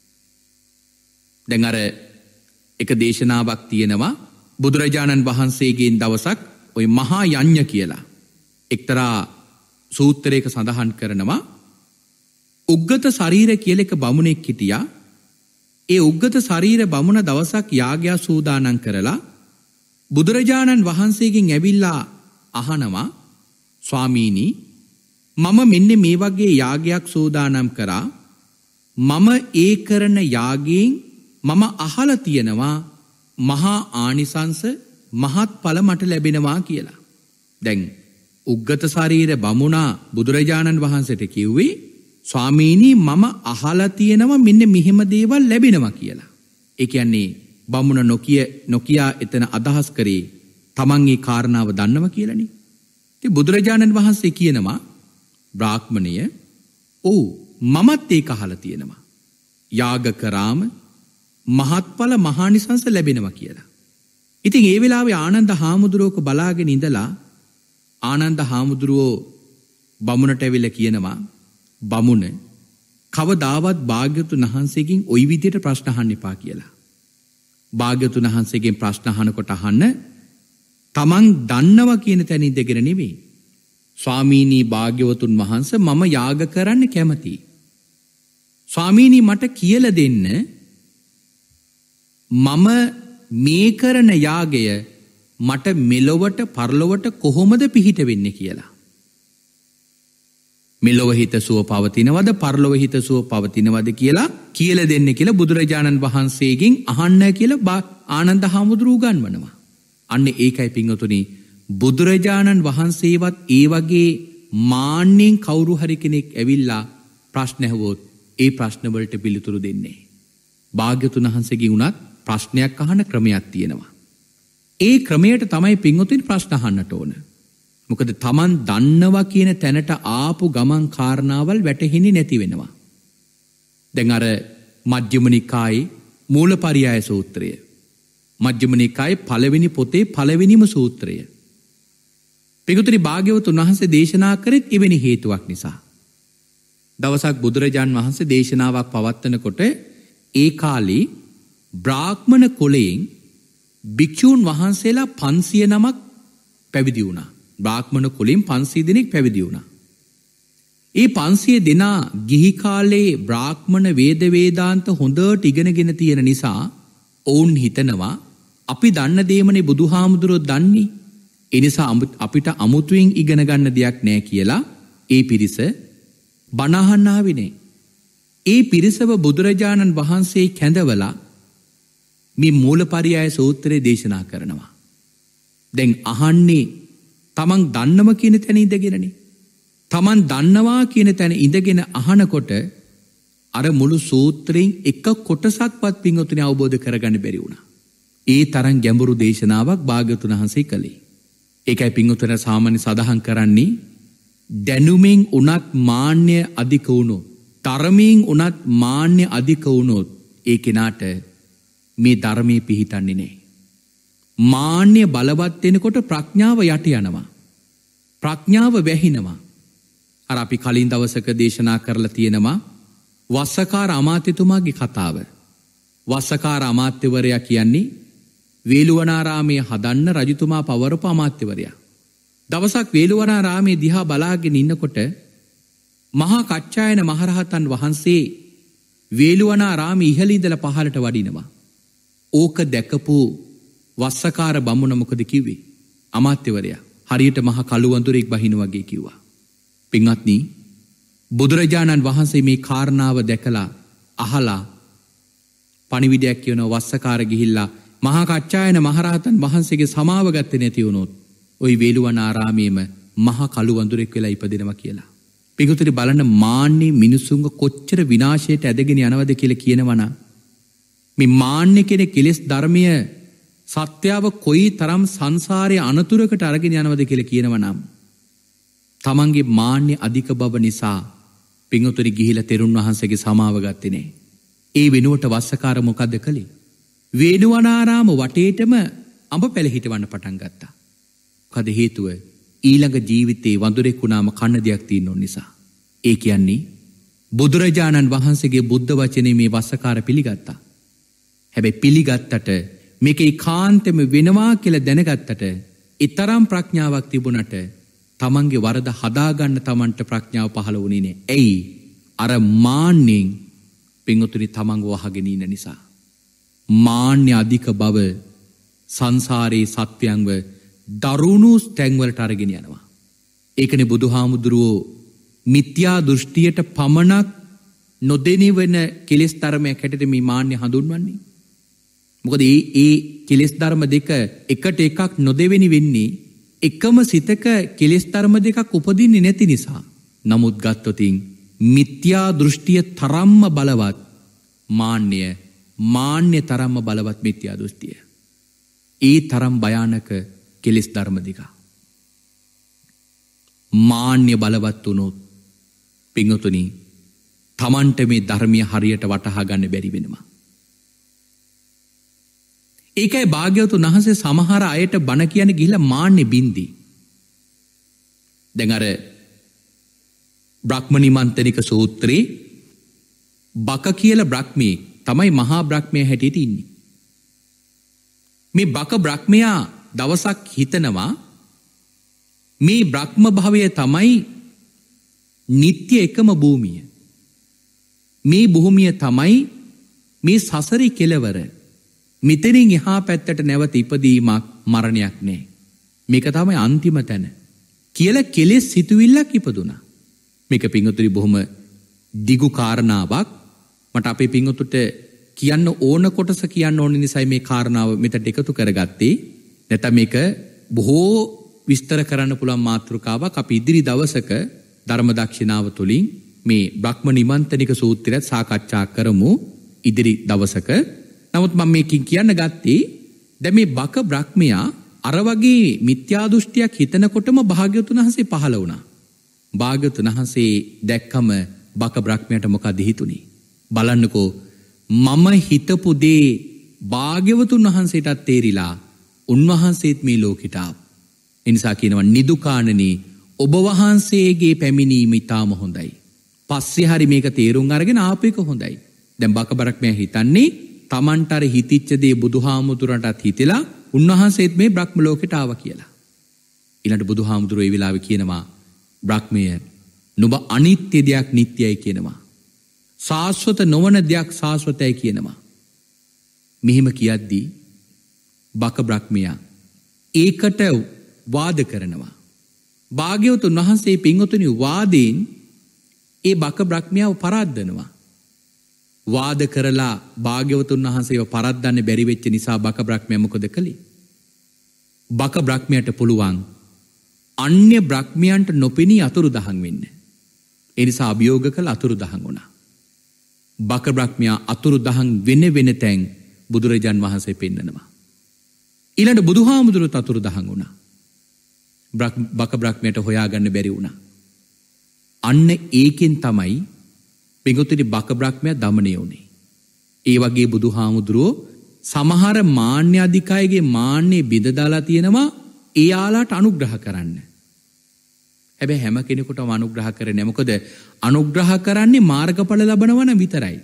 දැන් අර එක දේශනාවක් තියෙනවා බුදුරජාණන් වහන්සේගෙන් දවසක් ওই මහා යඤ්ඤ කියලා එක්තරා සූත්‍රයක සඳහන් කරනවා උග්ගත ශරීර කියලා එක බමුණෙක් හිටියා. ඒ උග්ගත ශරීර බමුණ දවසක් යාගයක් සූදානම් කරලා බුදුරජාණන් වහන්සේගෙන් ඇවිල්ලා අහනවා ස්වාමීනි මම මෙන්න මේ වගේ යාගයක් සූදානම් කරා. මම ඒ කරන යාගයෙන් මම අහලා තියෙනවා මහා ආනිසංස මහත්ඵල මට ලැබෙනවා කියලා. දැන් උග්ගත ශරීර බමුණා බුදුරජාණන් වහන්සේට කිව්වේ ස්වාමීනි මම අහලා තියෙනවා මෙන්න මෙහෙම දේවල් ලැබෙනවා කියලා. ඒ කියන්නේ බමුණ නොකිය නොකියා එතන අදහස් කරේ තමන් ඒ කාරණාව දන්නවා කියලානේ. ඉතින් බුදුරජාණන් වහන්සේ කියනවා බ්‍රාහ්මණය ඔව් මමත් ඒක අහලා තියෙනවා. යාග කරාම මහත්ඵල මහානිසංස ලැබෙනවා කියලා. ඉතින් ඒ වෙලාවේ ආනන්ද හාමුදුරුවෝ බලාගෙන ඉඳලා ආනන්ද හාමුදුරුවෝ බමුණට ඇවිල්ලා කියනවා බමුණ කවදාවත් භාග්‍යවතුන් වහන්සේගෙන් ওই විදිහට ප්‍රශ්න අහන්න එපා කියලා. භාග්‍යවතුන් වහන්සේගෙන් ප්‍රශ්න අහනකොට අහන්න තමන් දන්නවා කියන තැන ඉඳගෙන නෙවෙයි. ස්වාමීනි භාග්‍යවතුන් වහන්සේ මම යාග කරන්න කැමතියි. ස්වාමීනි මට කියලා දෙන්න මම මේ කරන යාගය මට මෙලොවට පරලොවට කොහොමද පිහිට වෙන්නේ කියලා. මෙලොව හිතසුව පවතිනවද පරලොව හිතසුව පවතිනවද කියලා කියලා දෙන්න කියලා බුදුරජාණන් වහන්සේගෙන් අහන්න කියලා ආනන්ද හාමුදුරුවෝ උගන්වනවා. අන්න ඒකයි පින්වතුනි බුදුරජාණන් වහන්සේවත් ඒ වගේ මාන්නෙන් කවුරු හරි කෙනෙක් ඇවිල්ලා ප්‍රශ්න ඇහුවොත් ඒ ප්‍රශ්න වලට පිළිතුරු දෙන්නේ. භාග්‍යතුන් වහන්සේගෙන් උනත් ප්‍රශ්නයක් අහන ක්‍රමයක් තියෙනවා. ඒ ක්‍රමයට තමයි පින්වතුනි ප්‍රශ්න අහන්නට ඕන. මොකද Taman දන්නවා කියන තැනට ආපු ගමන් කාරණාවල් වැටහෙන්නේ නැති වෙනවා. දැන් අර මජ්ක්‍ධිම නිකායේ මූලපරියාය සූත්‍රය, මජ්ක්‍ධිම නිකායේ පළවෙනි පොතේ පළවෙනිම සූත්‍රය. පිටුතරි භාග්‍යවතුන් වහන්සේ දේශනා කරෙත් එවැනි හේතුවක් නිසා. දවසක් බුදුරජාන් වහන්සේ දේශනාවක් පවත්වනකොට ඒ කාලේ බ්‍රාහ්මණ කුලයෙන් භික්ෂූන් වහන්සේලා පන්සිය නමක් පැවිදි වුණා. බ්‍රාහ්මණ කුලයෙන් පන්සිය දෙනෙක් පැවිදි වුණා. ඒ පන්සිය දෙනා ගිහි කාලේ බ්‍රාහ්මණ වේද වේදාන්ත හොඳට ඉගෙනගෙන තියෙන නිසා ඔවුන් හිතනවා අපි දන්න දේමනේ බුදුහාමුදුරුවෝ දන්නේ. ඒ නිසා අපිට අමුතුවෙන් ඉගෙන ගන්න දෙයක් නැහැ කියලා ඒ පිරිස බණ අහන්න ආවේ නැහැ. ඒ පිරිසව බුදුරජාණන් වහන්සේ කැඳවලා මේ මූලපරියාය සූත්‍රය දේශනා කරනවා. දැන් අහන්නේ තමන් දන්නව කියන තැන ඉඳගෙනනේ. තමන් දන්නවා කියන තැන ඉඳගෙන අහනකොට අර මුළු සූත්‍රයෙන් එක කොටසක්වත් පින්වතුනි අවබෝධ කරගන්න බැරි වුණා. ඒ තරම් ගැඹුරු දේශනාවක් භාග්‍යවතුන් වහන්සේ කළේ. ඒකයි පින්වතුනි සාමාන්‍ය සඳහන් කරන්නේ දැනුමින් උනත් මාන්‍ය අධික වුණොත්, තරමින් උනත් මාන්‍ය අධික වුණොත් ඒ කෙනාට මේ ධර්මයේ පිහිටන්නේ නැහැ. මාන්‍ය බලවත් වෙනකොට ප්‍රඥාව යට යනවා. ප්‍රඥාව වැහිනවා. අර අපි කලින් දවසක දේශනා කරලා තියෙනවා වස්සකාර අමාත්‍යතුමාගේ කතාව. වස්සකාර අමාත්‍යවරයා කියන්නේ වේළුවනාරාමයේ හදන්න රජතුමා පවරපු අමාත්‍යවරයා. දවසක් වේළුවනාරාමයේ දිහා බලාගෙන ඉන්නකොට මහා කච්චායන මහරහතන් වහන්සේ වේළුවනාරාමයේ ඉහළ ඉඳලා පහළට වඩිනවා. ඕක දැකපු වස්සකාර බමුණ මොකද කිව්වේ? අමාත්‍යවරයා හරියට මහා කළු වඳුරෙක් බහින වගේ කිව්වා. පින්වත්නි, බුදුරජාණන් වහන්සේ මේ කාරණාව දැකලා අහලා පණිවිඩයක් කියන වස්සකාර ගිහිල්ලා මහා කච්චායන මහරහතන් වහන්සේගේ සමාව ගත්තේ නැති වුණොත් ওই වේළුවනාරාමයේම මහා කළු වඳුරෙක් වෙලා ඉපදෙනවා කියලා. පිටුතරි බලන්න මාන්නේ මිනිසුන්ව කොච්චර විනාශයට ඇදගෙන යනවද කියලා කියනවනම් මේ මාන්නේ කියන කෙලෙස් ධර්මය සත්‍යව කොයි තරම් සංසාරයේ අනතුරකට අරගෙන යනවද කියලා කියනවනම් තමන්ගේ මාන්නේ අධික බව නිසා පින්වතුනි ගිහිලා තෙරුන් වහන්සේගේ සමාව ගත්තේ නැහැ. ඒ වෙනුවට වස්සකාර මොකද්ද කළේ? වේළුවනාරාම වටේටම අඹ පැල හිටවන්න පටන් ගත්තා. මොකද හේතුව? ඊළඟ ජීවිතේ වඳුරෙක් වුණාම කන්න දෙයක් තියෙන නිසා. ඒ කියන්නේ බුදුරජාණන් වහන්සේගේ බුද්ධ වචනේ මේ වස්සකාර පිළිගත්තා. හැබැයි පිළිගත්තට මේක ඒකාන්තෙම වෙනවා කියලා දැනගත්තට ඊතරම් ප්‍රඥාවක් තිබුණට තමන්ගේ වරද හදාගන්න තමන්ට ප්‍රඥාව පහළ වුණේ නෑ. ඇයි? අර මාන්නෙන් පින්වතුනි තමන්ව වහගෙන ඉන්න නිසා. මාන්‍ය අධික බව සංසාරේ සත්‍යයන්ව දරුණු තැන්වලට අරගෙන යනවා. ඒකනේ බුදුහාමුදුරුවෝ මිත්‍යා දෘෂ්ටියට පමණක් නොදෙනී වෙන කෙලෙස් ධර්මයක් හැටියට මේ මාන්‍ය හඳුන්වන්නේ. මොකද මේ ඒ කෙලෙස් ධර්ම දෙක එකට එකක් නොදෙවෙනි වෙන්නේ එකම සිතක කෙලෙස් ධර්ම දෙකක් උපදින්නේ නැති නිසා. නමුත් ගත්තොතින් මිත්‍යා දෘෂ්ටිය තරම්ම බලවත් මාන්නය, මාන්‍ය තරම්ම බලවත් මිත්‍යා දෘෂ්ටිය. ඒ තරම් භයානක කෙලෙස් ධර්ම දෙක. මාන්‍ය බලවත් වුණොත් පින්වතුනි තමන්ට මේ ධර්මය හරියට වටහා ගන්න බැරි වෙනවා. ඒකයි භාග්‍යවතුන් වහන්සේ සමහර අයට බණ කියන ගිහිල්ලා මාන්නේ බින්දි. දැන් අර බ්‍රහ්මනිමන්තනික සූත්‍රේ බක කියලා බ්‍රහ්මී තමයි මහා බ්‍රහ්මයා හැටියට ඉන්නේ. මේ බක බ්‍රහ්මයා දවසක් හිතනවා මේ බ්‍රහ්ම භවය තමයි නිත්‍ය එකම භූමිය. මේ භූමිය තමයි මේ සසරේ කෙලවර. මෙතනින් එහා පැත්තට නැවත ඉපදීමක් මරණයක් නෑ. මේක තමයි අන්තිම තැන කියලා කෙලෙස් සිතුවිල්ලක් ඉපදුනා. මේක පින්වතුනි බොහොම දිගු කාරණාවක්. මට අපේ පින්වතුන්ට කියන්න ඕන කොටස කියන්න ඕන නිසා මේ කාරණාව මෙතට එකතු කරගත්තේ. නැත්නම් මේක බොහෝ විස්තර කරන්න පුළුවන් මාතෘකාවක්. අපි ඉදිරි දවසක ධර්ම දක්ෂිනාව තුළින් මේ බ්‍රහ්ම නිමන්තනික සූත්‍රයත් සාකච්ඡා කරමු ඉදිරි දවසක. නමුත් මම මේකින් කියන්න ගත්තේ දැන් මේ බක බ්‍රහ්මයා අර වගේ මිත්‍යා දෘෂ්ටියක් හිතනකොටම භාග්‍යවතුන් වහන්සේ පහළ වුණා. භාග්‍යවතුන් වහන්සේ දැක්කම බක බ්‍රහ්මයාට මොකද හිතුනේ? බලන්නකෝ මම හිතපු දේ භාග්‍යවතුන් වහන්සේටත් තේරිලා උන්වහන්සේත් මේ ලෝකෙට ආවා. ඒ නිසා කියනවා නිදුකාණනි ඔබ වහන්සේගේ පැමිණීම ඉතාම හොඳයි. පස්සේ හරි මේක තේරුම් අරගෙන ආපු එක හොඳයි. දැන් බක බ්‍රහ්මයා හිතන්නේ Tamanට අර හිතිච්ච දේ බුදුහාමුදුරන්ටත් හිතලා උන්වහන්සේත් මේ බ්‍රහ්ම ලෝකෙට ආවා කියලා. ඊළඟට බුදුහාමුදුරුවෝ ඒ වෙලාවේ කියනවා බ්‍රහ්මය නුඹ අනිත්‍ය දෙයක් නිට්ටයයි කියනවා. සාස්වත නොවන දෙයක් සාස්වතයි කියනවා. මෙහිම කියද්දී බක බ්‍රහ්මයා ඒකට වාද කරනවා. භාග්‍යවතුන් වහන්සේ පින්වතුනි වාදයෙන් ඒ බක බ්‍රහ්මයාව පරද්දනවා. වාද කරලා භාග්‍යවතුන් වහන්සේව පරද්දන්න බැරි වෙච්ච නිසා බක බ්‍රහ්මයා මොකද කළේ? බක බ්‍රහ්මයාට පුළුවන් අන්‍ය බ්‍රහ්මයන්ට නොපෙනී අතුරුදහන් වෙන්න. ඒ නිසා අභියෝග කළ අතුරුදහන් වුණා. බක බ්‍රහ්මයා අතුරුදහන් වෙන වෙන තැන් බුදුරජාන් වහන්සේ පෙන්නනවා. ඊළඟ බුදුහාමුදුරුවෝ අතුරුදහන් වුණා. බක බ්‍රහ්මයට හොයාගන්න බැරි වුණා. අන්න ඒකෙන් තමයි පිඟුතුනි බක බ්‍රහ්මයා දමනය වුණේ. ඒ වගේ බුදුහාමුදුරුවෝ සමහර මාන්‍ය අධිකායගේ මාන්නේ බිඳ දාලා තියෙනවා ඒ ආලාට අනුග්‍රහ කරන්න. හැබැයි හැම කෙනෙකුටම අනුග්‍රහ කරන්නේ මොකද? අනුග්‍රහ කරන්නේ මාර්ගඵල ලබනවා නම් විතරයි.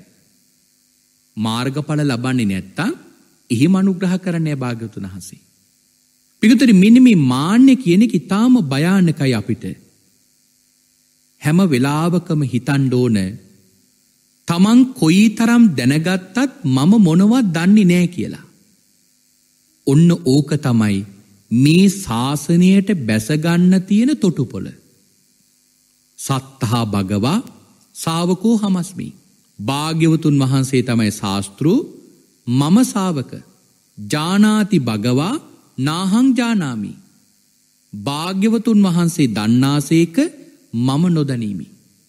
මාර්ගඵල ලබන්නේ නැත්තම් එහෙම අනුග්‍රහ කරන්නේ භාග්‍යවතුන් වහන්සේ. පිටුතරි මෙන්න මේ මාන්නේ කියන එක ඊටාම භයානකයි අපිට. හැම වෙලාවකම හිතන්න ඕන තමන් කොයිතරම් දැනගත්තත් මම මොනවත් දන්නේ නැහැ කියලා. ඔන්න ඕක තමයි මේ ශාසනයට බැසගන්න තියෙන තොටුපොළ. සත්තහා භගවා ශාවකෝ හමස්මි. භාග්‍යවතුන් වහන්සේ තමයි ශාස්ත්‍රූ මම ශාවක. ජානාති භගවා නාහං ජානාමි. භාග්‍යවතුන් වහන්සේ දන්නාසේක මම නොදනිමි.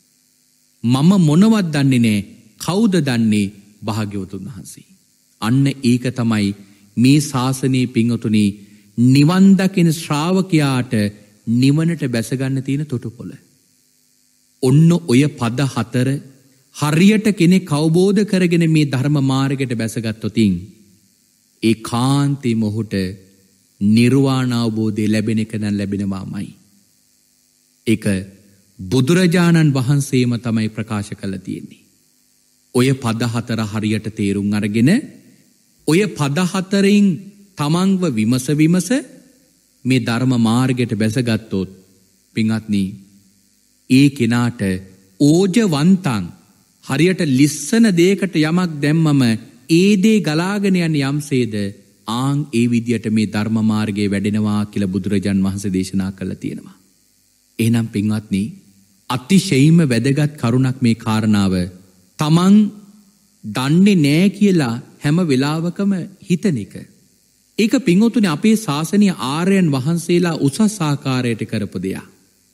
මම මොනවත් දන්නේ නැහැ. කවුද දන්නේ? භාග්‍යවතුන් වහන්සේ. අන්න ඒක තමයි මේ ශාසනයේ පිංගුතුනි නිවන් දකින ශ්‍රාවකයාට නිවනට බැසගන්න තියෙන තොටුපොළ. ඔන්න ඔය පද හතර හරියට කෙනෙක් අවබෝධ කරගෙන මේ ධර්ම මාර්ගයට බැසගත්තොතින් ඒ කාන්තේ මොහොත නිර්වාණ අවබෝධය ලැබෙන එක නම් ලැබෙනවාමයි. ඒක බුදුරජාණන් වහන්සේම තමයි ප්‍රකාශ කළ තියෙන්නේ. ඔය පද හතර හරියට තේරුම් අරගෙන ඔය පද හතරෙන් තමන්ව විමස විමස මේ ධර්ම මාර්ගයට බැසගත්තොත් පින්වත්නි ඒ කෙනාට ඕජවන්තං හරියට ලිස්සන දෙයකට යමක් දැම්මම ඒ දේ ගලාගෙන යන යම්සේද ආන් ඒ විදියට මේ ධර්ම මාර්ගයේ වැඩෙනවා කියලා බුදුරජාන් වහන්සේ දේශනා කළා තියෙනවා. එහෙනම් පින්වත්නි අතිශයින්ම වැදගත් කරුණක් මේ කාරණාව. තමන් දන්නේ නැහැ කියලා හැම වෙලාවකම හිතන එක. ඒක පින්වතුනි අපේ ශාසනීය ආර්යයන් වහන්සේලා උසස් ආකාරයට කරපු දෙයක්.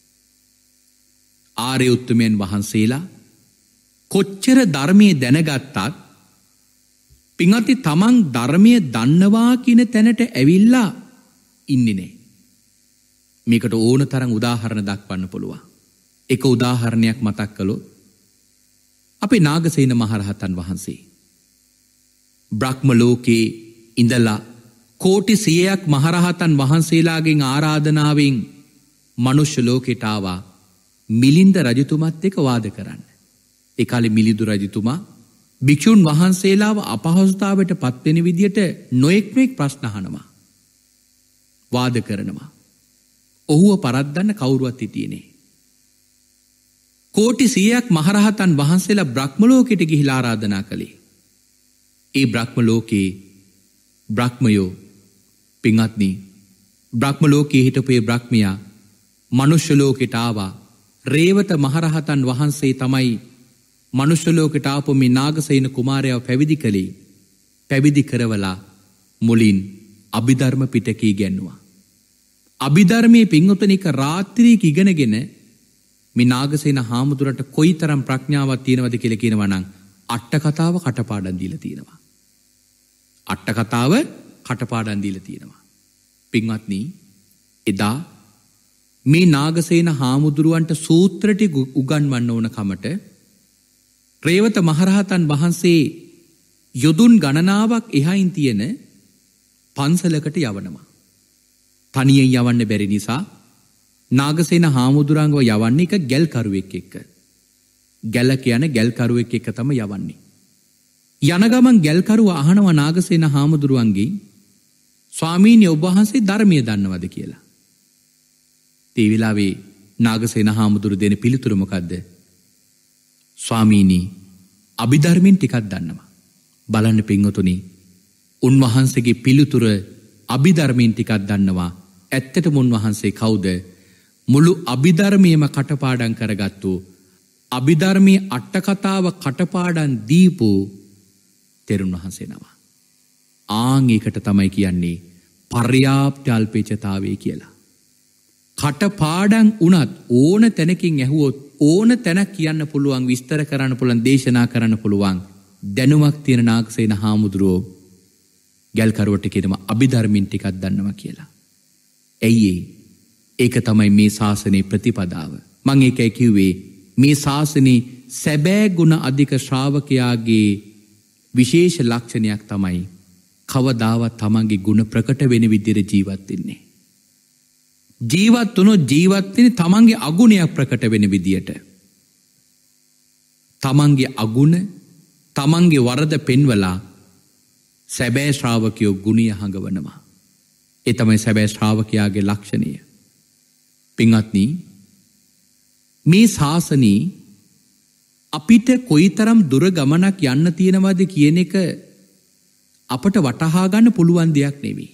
ආර්ය උත්තමයන් වහන්සේලා කොච්චර ධර්මයේ දැනගත්තත් පින්වත්නි තමන් ධර්මයේ දන්නවා කියන තැනට ඇවිල්ලා ඉන්නේ නැහැ. මේකට ඕන තරම් උදාහරණ දක්වන්න පුළුවන්. එක උදාහරණයක් මතක් කළොත් අපේ නාගසේන මහරහතන් වහන්සේ බ්‍රහ්ම ලෝකේ ඉඳලා කෝටි සියයක් මහරහතන් වහන්සේලාගෙන් ආරාධනාවෙන් මනුෂ්‍ය ලෝකෙට ආවා මිලින්ද රජතුමත් එක්ක වාද කරන්න. ඒ කාලේ මිලිඳු රජතුමා භික්ෂුන් වහන්සේලාව අපහසුතාවයට පත්වෙන විදියට නොඑක් නොඑක් ප්‍රශ්න අහනවා. වාද කරනවා. ඔහුව පරද්දන්න කවුරුවත් හිටියේ නැහැ. කෝටි සියයක් මහරහතන් වහන්සේලා බ්‍රහ්ම ලෝකෙට ගිහිලා ආරාධනා කළේ. ඒ බ්‍රහ්ම ලෝකේ බ්‍රහ්මයෝ පින්වත්නි බ්‍රහ්ම ලෝකයේ හිටපු ඒ බ්‍රහ්මයා මනුෂ්‍ය ලෝකෙට ආවා. රේවත මහරහතන් වහන්සේ තමයි මනුෂ්‍ය ලෝකෙට ආපු මේ නාගසේන කුමාරයාව පැවිදි කළේ. පැවිදි කරවලා මුලින් අභිධර්ම පිටකය ඉගෙනුවා. අභිධර්මයේ පින්වතුනි එක රාත්‍රියක ඉගෙනගෙන මේ නාගසේන හාමුදුරන්ට කොයිතරම් ප්‍රඥාවක් තියෙනවද කියලා කියනවා නම් අට කතාව කටපාඩම් දීලා තියෙනවා. අට කතාව කටපාඩම් දීලා තියෙනවා. පින්වත්නි, එදා මේ නාගසේන හාමුදුරුවන්ට සූත්‍ර ටික උගන්වන්න ඕන කමට රේවත මහරහතන් වහන්සේ යොදුන් ගණනාවක් එහයින් තියෙන පන්සලකට යවනවා. තනියෙන් යවන්න බැරි නිසා නාගසේන හාමුදුරන්ව යවන්නේ එක ගැල්කරුවෙක් එක්ක. ගැල කියන ගැල්කරුවෙක් එක්ක තමයි යවන්නේ. යන ගමන් ගැල්කරුව අහනවා නාගසේන හාමුදුරුවන්ගෙන්, ස්වාමීනි ඔබ වහන්සේ ධර්මය දන්නවද කියලා. ඒ වෙලාවේ නාගසේන හාමුදුරු දෙන පිළිතුර මොකද්ද? ස්වාමීනි අභිධර්මයෙන් ටිකක් දන්නවා. බලන්න පින්වතුනි, උන්වහන්සේගේ පිළිතුර අභිධර්මයෙන් ටිකක් දන්නවා. ඇත්තටම උන්වහන්සේ කවුද? මුළු අභිධර්මයේම කටපාඩම් කරගත්තු, අභිධර්මයේ අට කතාව කටපාඩම් දීපු තෙරුන් වහන්සේ නම. ආන් ඒකට තමයි කියන්නේ පර්යාප්ත අල්පේච්ඡතාවය කියලා. කටපාඩම් උනත් ඕන තැනකින් ඇහුවොත් ඕන තැනක් කියන්න පුළුවන්, විස්තර කරන්න පුළුවන්, දේශනා කරන්න පුළුවන් දැනුමක් තියෙන නාගසේන හාමුදුරුවෝ ගැල්කරුවට කියනවා අභිධර්මයෙන් ටිකක් දන්නවා කියලා. ඇයි ඒ? ඒක තමයි මේ ශාසනයේ ප්‍රතිපදාව. මම ඒකයි කිව්වේ මේ ශාසනයේ සැබෑ ගුණ අධික ශ්‍රාවකයාගේ විශේෂ ලක්ෂණයක් තමයි කවදාවත් තමන්ගේ ගුණ ප්‍රකට වෙන විදිහට ජීවත් වෙන්නේ. ජීවත් වුණොත් ජීවත් වෙන්නේ තමන්ගේ අගුණයක් ප්‍රකට වෙන විදිහට. තමන්ගේ අගුණ, තමන්ගේ වරද පෙන්වලා සැබෑ ශ්‍රාවකයෝ ගුණය හඟවනවා. ඒ තමයි සැබෑ ශ්‍රාවකයාගේ ලක්ෂණය. පින්වත්නි, මේ ශාසනී අපිට කොයිතරම් දුර ගමනක් යන්න තියෙනවද කියන එක අපට වටහා ගන්න පුළුවන් දෙයක් නෙවෙයි.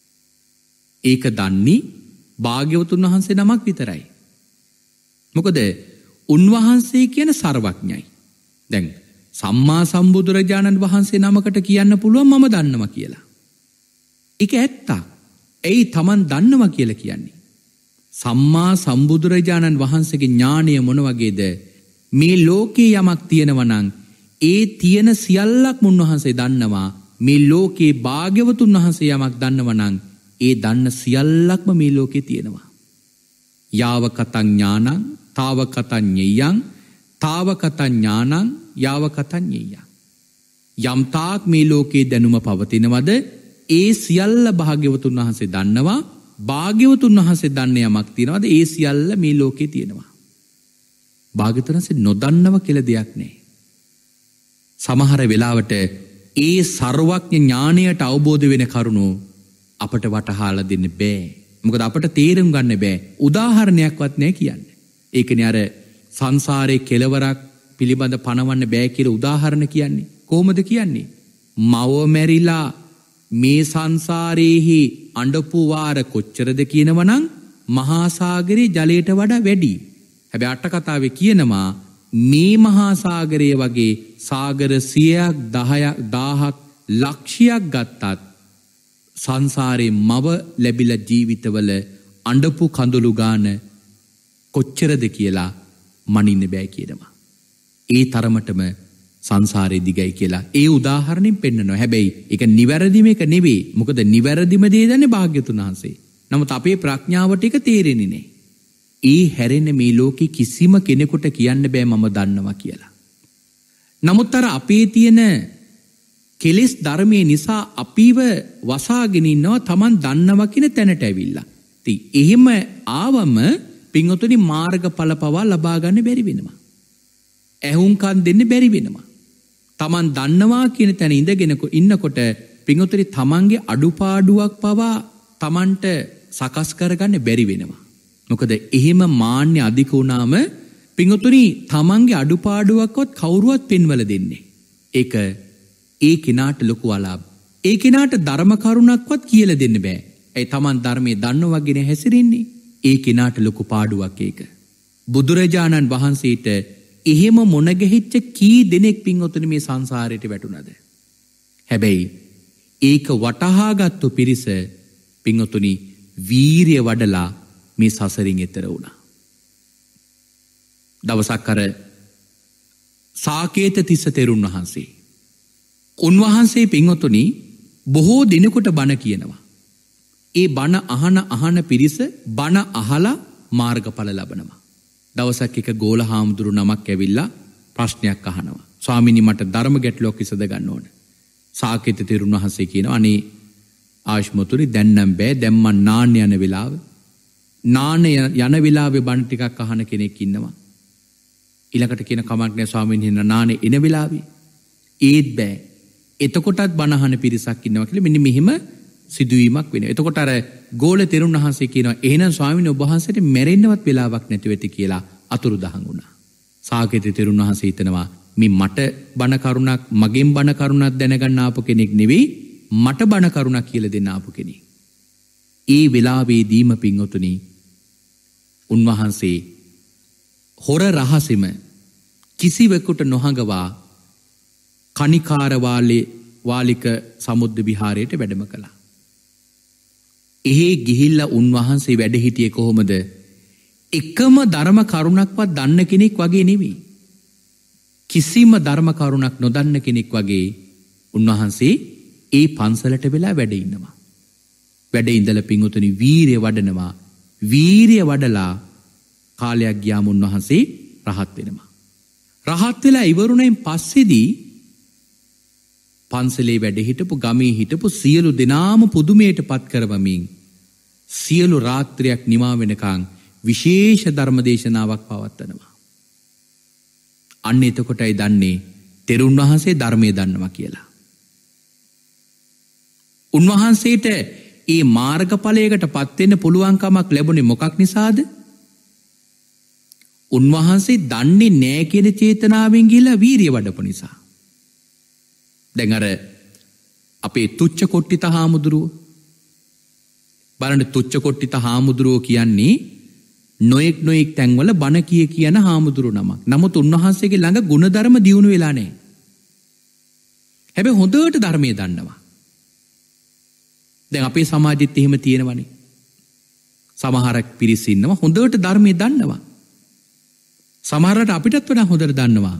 ඒක දන්නේ භාග්‍යවතුන් වහන්සේ නමක් විතරයි. මොකද උන්වහන්සේ කියන සර්වඥයි. දැන් සම්මා සම්බුදුරජාණන් වහන්සේ නමකට කියන්න පුළුවන් මම දන්නවා කියලා. ඒක ඇත්තක්. එයි තමන් දන්නවා කියලා කියන්නේ. සම්මා සම්බුදුරජාණන් වහන්සේගේ ඥාණය මොන වගේද? මේ ලෝකේ යමක් තියෙනවා නම් ඒ තියෙන සියල්ලක් උන්වහන්සේ දන්නවා. මේ ලෝකේ භාග්‍යවතුන් වහන්සේ යමක් දන්නවා නම් ඒ දන්න සියල්ලක්ම මේ ලෝකේ තියෙනවා. යාව කතං ඥානං තාව කතං ඤෙයං තාව කතං ඥානං යාව කතං ඤෙයං. යම් තාක් මේ ලෝකේ දැනුම පවතිනවද ඒ සියල්ල භාග්‍යවතුන් වහන්සේ දන්නවා. භාග්‍යවතුන් වහන්සේ දන්න යමක් තියෙනවද ඒ සියල්ල මේ ලෝකේ තියෙනවා. භාග්‍යවතුන් වහන්සේ නොදන්නව කියලා දෙයක් නැහැ. සමහර වෙලාවට ඒ සර්වඥ ඥාණයට අවබෝධ වෙන කරුණෝ අපට වටහාලා දෙන්න බෑ. මොකද අපට තේරුම් ගන්න බෑ. උදාහරණයක්වත් නැහැ කියන්නේ. ඒකනේ අර සංසාරේ කෙලවරක් පිළිබඳ පණවන්න බෑ කියලා උදාහරණ කියන්නේ. කොහොමද කියන්නේ? මව මැරිලා මේ සංසාරේහි අඬපු වාර කොච්චරද කියනවනම් මහා සාගරේ ජලයට වඩා වැඩි. හැබැයි අට කතාවේ කියනවා මේ මහා සාගරය වගේ සාගර සියයක් දහයක් දාහක් ලක්ෂයක් ගත්තත් සංසාරේ මව ලැබිලා ජීවිතවල අඬපු කඳුළු ගාන කොච්චරද කියලා මනින්න බෑ කියනවා. ඒ තරමටම සංසාරේ දිගයි කියලා ඒ උදාහරණයෙන් පෙන්නනවා. හැබැයි ඒක නිවැරදිම එක නෙවෙයි. මොකද නිවැරදිම දේ දන්නේ භාග්‍යතුන් වහන්සේ. නමුත් අපේ ප්‍රඥාවට ඒක තේරෙන්නේ නැහැ. ඒ හැරෙන මේ ලෝකේ කිසිම කෙනෙකුට කියන්න බෑ මම දන්නවා කියලා. නමුත් අර අපේ තියෙන කෙලෙස් ධර්මයේ නිසා අපිව වසාගෙන ඉන්නවා Taman දන්නවා කියන තැනට ඇවිල්ලා. ඉතින් එහෙම ආවම පින්වතුනි මාර්ගඵල පවා ලබා ගන්න බැරි වෙනවා. ඇහුම්කන් දෙන්න බැරි වෙනවා. Taman දන්නවා කියන තැන ඉඳගෙන ඉන්නකොට පින්වතුනි Tamanගේ අඩුපාඩුවක් පවා Tamanට සකස් කරගන්න බැරි වෙනවා. මොකද එහෙම මාන්නය අධික වුණාම පින්වතුනි Tamanගේ අඩුපාඩුවක්වත් කවුරුවත් පෙන්වල දෙන්නේ. ඒක ඒ කෙනාට ලොකු අලාභ. ඒ කෙනාට ධර්ම කරුණක්වත් කියලා දෙන්න බෑ. ඒ Taman ධර්මයේ දන්නවා වගේ හැසිරෙන්නේ. ඒ කෙනාට ලොකු පාඩුවක් ඒක. බුදුරජාණන් වහන්සේට එහෙම මොන ගැහිච්ච කී දෙනෙක් පින්වතුනි මේ සංසාරයට වැටුණාද? හැබැයි ඒක වටහාගත්තු පිරිස පින්වතුනි වීරිය වඩලා මේ සසරින් එතර වුණා. දවසක් අර සාකේත තිස්ස තෙරුන් වහන්සේ උන්වහන්සේ පින්වතුනි බොහෝ දිනකොට බණ කියනවා. ඒ බණ අහන අහන පිරිස බණ අහලා මාර්ගඵල ලබනවා. දවසක් එක ගෝල හාමුදුරු නමක් ඇවිල්ලා ප්‍රශ්නයක් අහනවා. ස්වාමීනි මට ධර්ම ගැටලුවක් විසඳ ගන්න ඕන. සාකේත තෙරුන් වහන්සේ කියනවා අනේ ආශ්මතුනි දැන් නම් බෑ දැන් මං නාන්න යන වෙලාව. නාන්න යන වෙලාවේ බණ ටිකක් අහන කෙනෙක් ඉන්නවා. ඊළඟට කියන කමක් නෑ ස්වාමීනි හින්න නානේ එන වෙලාවේ ඒත් බෑ. එතකොටත් බණ අහන පිරිසක් ඉන්නවා කියලා මෙන්න මෙහිම සිදුවීමක් වෙනවා. එතකොට අර ගෝල තෙරුන් වහන්සේ කියනවා එහෙනම් ස්වාමීනි ඔබ වහන්සේට මැරෙන්නවත් වෙලාවක් නැති වෙති කියලා අතුරුදහන් වුණා. සාකේත තෙරුන් වහන්සේ හිතනවා මේ මට බණ කරුණක් මගෙන් බණ කරුණක් දැනගන්න ආපු කෙනෙක් නෙවෙයි මට බණ කරුණක් කියලා දෙන්න ආපු කෙනෙක්. ඒ වෙලාවේදීම පින්වතුනි උන්වහන්සේ හොර රහසෙම කිසිවෙකුට නොහඟවා කනිකාර වාලේ වාලික සමුද්ද විහාරයට වැඩම කළා. එහි ගිහිල්ලා උන්වහන්සේ වැඩ හිටියේ කොහොමද? එකම ධර්ම කරුණක්වත් දන්න කෙනෙක් වගේ නෙවෙයි. කිසිම ධර්ම කරුණක් නොදන්න කෙනෙක් වගේ උන්වහන්සේ ඒ පන්සලට වෙලා වැඩ ඉන්නවා. වැඩ ඉඳලා පින්වතුනි වීරිය වඩනවා. වීරිය වඩලා කාලයක් ගියාම උන්වහන්සේ රහත් වෙනවා. රහත් වෙලා ඉවරුණෙන් පස්සේදී පන්සලේ වැඩ හිටපු ගමේ හිටපු සියලු දෙනාම පුදුමයට පත් කරවමින් සියලු රාත්‍රියක් නිමා වෙනකන් විශේෂ ධර්ම දේශනාවක් පවත්වනවා. අන්න එතකොටයි දන්නේ තෙරුන් වහන්සේ ධර්මයේ දන්නවා කියලා. උන්වහන්සේට ඒ මාර්ගඵලයකට පත් වෙන්න පුළුවන්කමක් ලැබුණේ මොකක් නිසාද? උන්වහන්සේ දන්නේ නැහැ කියන චේතනාවෙන් ගිහිලා වීරිය වඩපු නිසා. දැන් අර අපේ තුච්ච කොට්ටිත හාමුදුරුව බලන්න තුච්ච කොට්ටිත හාමුදුරුව කියන්නේ නොයෙක් නොයෙක් තැන්වල බණ කිය කියන හාමුදුරුව නමක්. නමුත් උන්වහන්සේගේ ළඟ ගුණධර්ම දියුණු වෙලා නැහැ. හැබැයි හොඳට ධර්මයේ දන්නවා. දැන් අපේ සමාජෙත් එහෙම තියෙනවනේ. සමහරක් පිරිස් ඉන්නවා හොඳට ධර්මයේ දන්නවා. සමහරට අපිටත් වඩා හොඳට දන්නවා.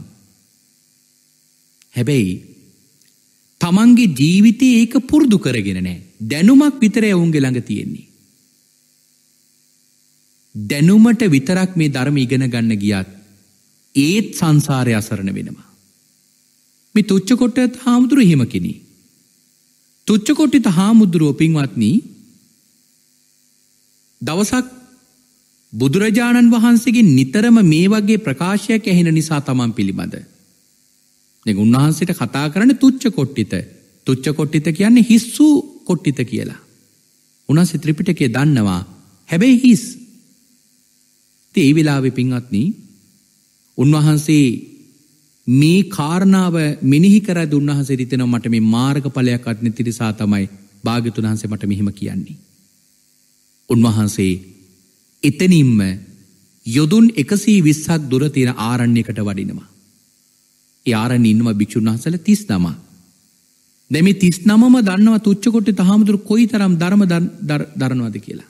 හැබැයි තමන්ගේ ජීවිතේ ඒක පුරුදු කරගෙන නැහැ. දැනුමක් විතරයි වුන්ගේ ළඟ තියෙන්නේ. දැනුමට විතරක් මේ ධර්ම ඉගෙන ගන්න ගියත් ඒත් සංසාරය අසරණ වෙනවා. මේ තුච්ච කොට්ටිත හාමුදුරුවෝ එහෙම කෙනෙක්. තුච්ච කොට්ටිත හාමුදුරුවෝ පින්වත්නි දවසක් බුදුරජාණන් වහන්සේගෙන් නිතරම මේ වගේ ප්‍රකාශයක් ඇහෙන නිසා තමන් පිළිබඳ දැන් උන්වහන්සේට කතා කරන්නේ තුච්ච කොට්ටිත. තුච්ච කොට්ටිත කියන්නේ හිස්සු කොට්ටිත කියලා. උන්වහන්සේ ත්‍රිපිටකය දන්නවා. හැබැයි හිස්. ඒ වෙලාවේ පින්වත්නි උන්වහන්සේ මේ කාරණාව මෙනෙහි කරද්දී උන්වහන්සේ හිතෙනවා මට මේ මාර්ගඵලයක් අත් නැති නිසා තමයි භාග්‍යතුන් වහන්සේ මට මෙහෙම කියන්නේ. උන්වහන්සේ එතනින්ම යොදුන් එකසිය විස්සක් දුර තියෙන ආරණ්‍යයකට වඩිනවා. ඒ ආරණ්‍යේ ඉන්නවා භික්ෂුන් වහන්සේලා තිස් නමක්. දැන් මේ තිස් නමම දන්නවා තුච්ච කොට්ටිත හාමුදුරුවෝ කොයිතරම් ධර්ම දරනවද කියලා.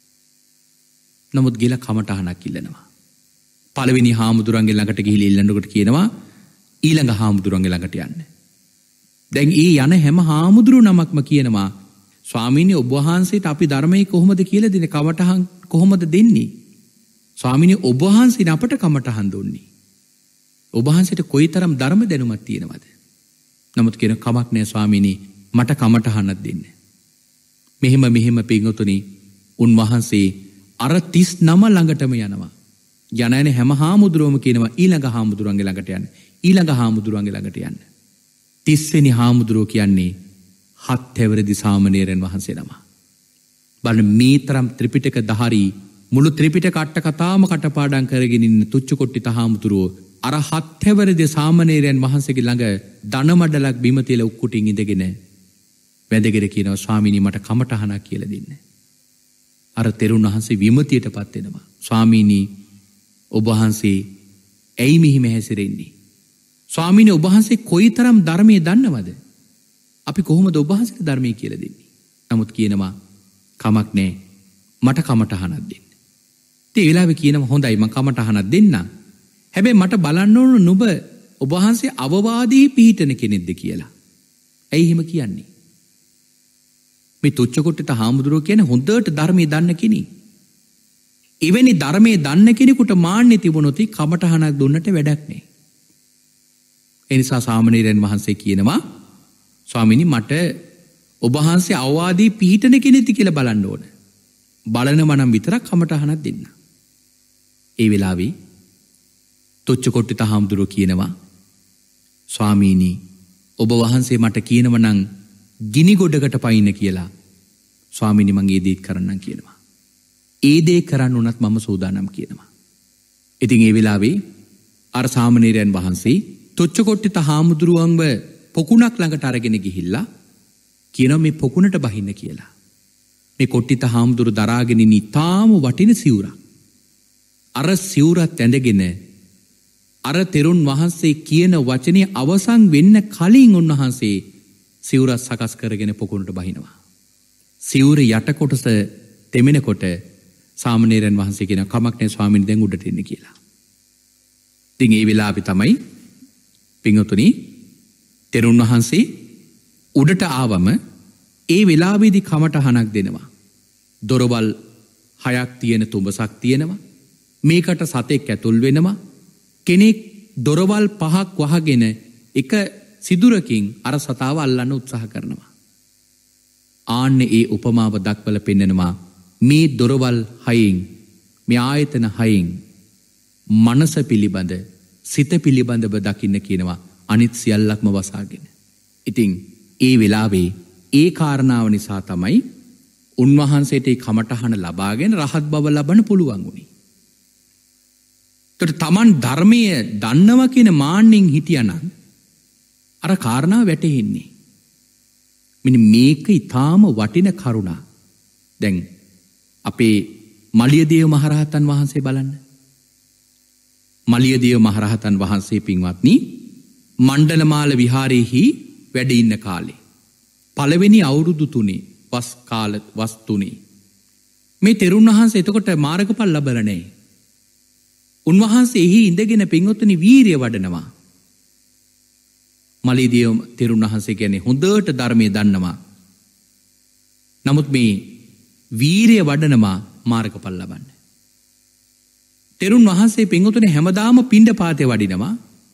නමුත් ගිහලා කමටහනක් ඉල්ලනවා. පළවෙනි හාමුදුරන්ගේ ළඟට ගිහිල්ලා ඉල්ලනකොට කියනවා ඊළඟ හාමුදුරන්ගේ ළඟට යන්න. දැන් ඊ යන හැම හාමුදුරුවෝ නමක්ම කියනවා ස්වාමීනි ඔබ වහන්සේට අපි ධර්මයේ කොහොමද කියලා දෙන්නේ? කමටහන් කොහොමද දෙන්නේ? ස්වාමීනි ඔබ වහන්සේ අපට කමටහන් දුන්නේ. ඔබ වහන්සේට කොයිතරම් ධර්ම දැනුමක් තියෙනවද? නමුත් කියන කමක් නෑ ස්වාමීනි මට කමටහනක් දෙන්න. මෙහෙම මෙහෙම පින්වතුනි උන්වහන්සේ අර තිස් නම ළඟටම යනවා. යනනේ හැම හාමුදුරුවම කියනවා ඊළඟ හාමුදුරුවන්ගේ ළඟට යන්න. ඊළඟ හාමුදුරුවන්ගේ ළඟට යන්න. තිස් වෙනි හාමුදුරුවෝ කියන්නේ හත් හැවිරිදි සාමණේරයන් වහන්සේ නම. බලන්න මේ තරම් ත්‍රිපිටක දහරි මුළු ත්‍රිපිටක අට කතාවම කටපාඩම් කරගෙන ඉන්න තුච්ච කොට්ටිත හාමුදුරුවෝ අර හත් හැවිරිදි සාමණේරයන් වහන්සේගේ ළඟ ධනමඩලක් බිම තියලා උක්කුටින් ඉඳගෙන වැඳගෙන කියනවා ස්වාමීනි මට කමටහනක් කියලා දෙන්න. අර තෙරුන් වහන්සේ විමතියටපත් වෙනවා. ස්වාමීනි ඔබ වහන්සේ ඇයි මෙහිම හැසිරෙන්නේ? ස්වාමීනි ඔබ වහන්සේ කොයිතරම් ධර්මයේ දන්නවද? අපි කොහොමද ඔබ වහන්සේට ධර්මයේ කියලා දෙන්නේ? නමුත් කියනවා කමක් නැහැ මට කමටහනක් දෙන්න. ඒ වෙලාවේ කියනවා හොඳයි මම කමටහනක් දෙන්නම්. හැබැයි මට බලන්න ඕන නුඹ ඔබ වහන්සේ අවවාදී පිහිටන කෙනෙක්ද කියලා. ඇයි එහෙම කියන්නේ? මේ තුච්චකොට්ටිත හාමුදුරුවෝ කියන හොඳට ධර්මයේ දන්න කෙනෙක්. එවැනි ධර්මයේ දන්න කෙනෙකුට මාන්නේ තිබුණොත් කමටහනක් දුන්නට වැඩක් නැහැ. ඒ නිසා සාමණේරයන් වහන්සේ කියනවා ස්වාමීනි මට ඔබ වහන්සේ අවවාදී පිහිටන කෙනෙක්ද කියලා බලන්න ඕන. බලනවා නම් විතරක් කමටහනක් දෙන්න. ඒ වෙලාවේ තුච්චකොට්ටිත හාමුදුරුවෝ කියනවා ස්වාමීනි ඔබ වහන්සේ මට කියනවා නම් ගිනි ගොඩකට පයින්න කියලා ස්වාමීනි මං ඒ දේත් කරන්නම් කියනවා. ඒ දේ කරන්න උනත් මම සූදානම් කියනවා. ඉතින් ඒ වෙලාවේ අර සාමණේරයන් වහන්සේ තුච්චකොට්ටිත හාමුදුරුවන්ව පොකුණක් ළඟට අරගෙන ගිහිල්ලා කියනවා මේ පොකුණට බහින්න කියලා. මේ කොට්ටිත හාමුදුරු දරාගෙන ඉන්න ඊටාම වටින සිවුරක්. අර සිවුරත් ඇඳගෙන අර තෙරුන් වහන්සේ කියන වචනේ අවසන් වෙන්න කලින් උන්වහන්සේ සිවුරත් සකස් කරගෙන පොකුණට බහිනවා. සිවුර යට කොටස තෙමෙනකොට සාමණේරයන් වහන්සේ කියන කමක් නැහැ ස්වාමීනි දැන් උඩට එන්න කියලා. ඉතින් ඒ වෙලාවේ තමයි පින්වතුනි තෙරුන් වහන්සේ උඩට ආවම ඒ වෙලාවේදී කමටහනක් දෙනවා. දොරවල් හයක් තියෙන තුඹසක් තියෙනවා. මේකට සතෙක් ඇතුල් වෙනවා. කෙනෙක් දොරවල් පහක් වහගෙන එක සිදුරකින් අර සතාව අල්ලන්න උත්සාහ කරනවා. ආන්න ඒ උපමාව දක්වලා පෙන්නනවා මේ දොරවල් හයෙන් මේ ආයතන හයෙන් මනස පිළිබඳ සිත පිළිබඳව දකින්න කියනවා අනිත් සියල්ලක්ම වසාගෙන. ඉතින් ඒ වෙලාවේ ඒ කාරණාව නිසා තමයි උන්වහන්සේට ඒ කමටහන ලබාගෙන රහත් බව ලබන්න පුළුවන් වුණේ. ඒතර තමන් ධර්මයේ දන්නවා කියන මාන්නෙන් හිටියානම් අර කාරණාව වැටහෙන්නේ. මෙන්න මේක ඊටාම වටින කරුණා. දැන් අපේ මලියදේව මහරහතන් වහන්සේ බලන්න. මලියදේව මහරහතන් වහන්සේ පින්වත්නි මණ්ඩලමාල විහාරයේහි වැඩ ඉන්න කාලේ පළවෙනි අවුරුදු තුනේ වස් කාල වස් තුනේ මේ තෙරුන් වහන්සේ එතකොට මාර්ගඵල ලැබලා නැහැ. උන්වහන්සේ එහි ඉඳගෙන පින්වත්නි වීරිය වඩනවා. මලියදේව තෙරුන් වහන්සේ කියන්නේ හොඳට ධර්මයේ දන්නවා. නමුත් මේ වීරිය වඩනවා මාර්ගඵල ලබන්න. තෙරුන් වහන්සේ පින්වතුනි හැමදාම පිණ්ඩපාතේ වඩිනවා.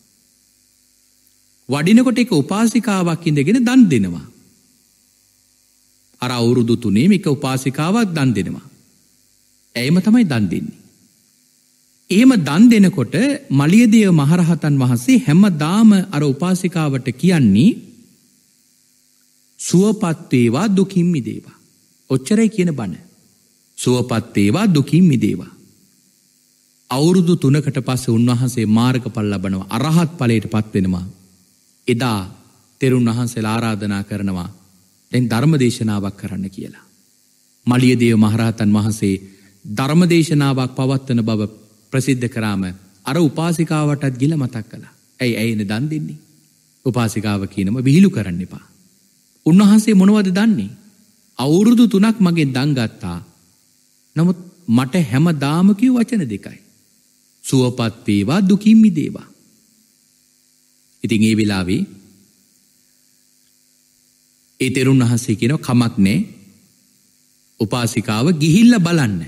වඩිනකොට එක උපාසිකාවක් ඉඳගෙන දන් දෙනවා. අර අවුරුදු තුනේ මේක උපාසිකාවක් දන් දෙනවා. එයිම තමයි දන් දෙන්නේ. එහෙම දන් දෙනකොට මලියදේව මහරහතන් වහන්සේ හැමදාම අර උපාසිකාවට කියන්නේ සුවපත් වේවා දුකින් මිදේවා. ඔච්චරයි කියන බණ. සුවපත් වේවා දුකින් මිදේවා. අවුරුදු තුනකට පස්සේ උන්වහන්සේ මාර්ගඵල ලබනවා. අරහත් ඵලයටපත් වෙනවා. එදා තෙරුන් වහන්සේලා ආරාධනා කරනවා දැන් ධර්මදේශනාවක් කරන්න කියලා. මලියදේව මහරහතන් වහන්සේ ධර්මදේශනාවක් පවත්වන බව ප්‍රසිද්ධ කරාම අර උපාසිකාවටත් ගිල මතක් කළා. ඇයි ඇයිනේ දන් දෙන්නේ? උපාසිකාව කියනවා විහිළු කරන්න එපා. උන්වහන්සේ මොනවද දන්නේ? අවුරුදු තුනක් මගෙන් දන් ගත්තා. නමුත් මට හැමදාම කිව් වචන දෙකයි. සුවපත් වේවා දුකින් මිදේවා. ඉතින් ඒ වෙලාවේ ඒ තෙරුන් වහන්සේ කියනවා කමක් නැහැ. උපාසිකාව ගිහිල්ලා බලන්න.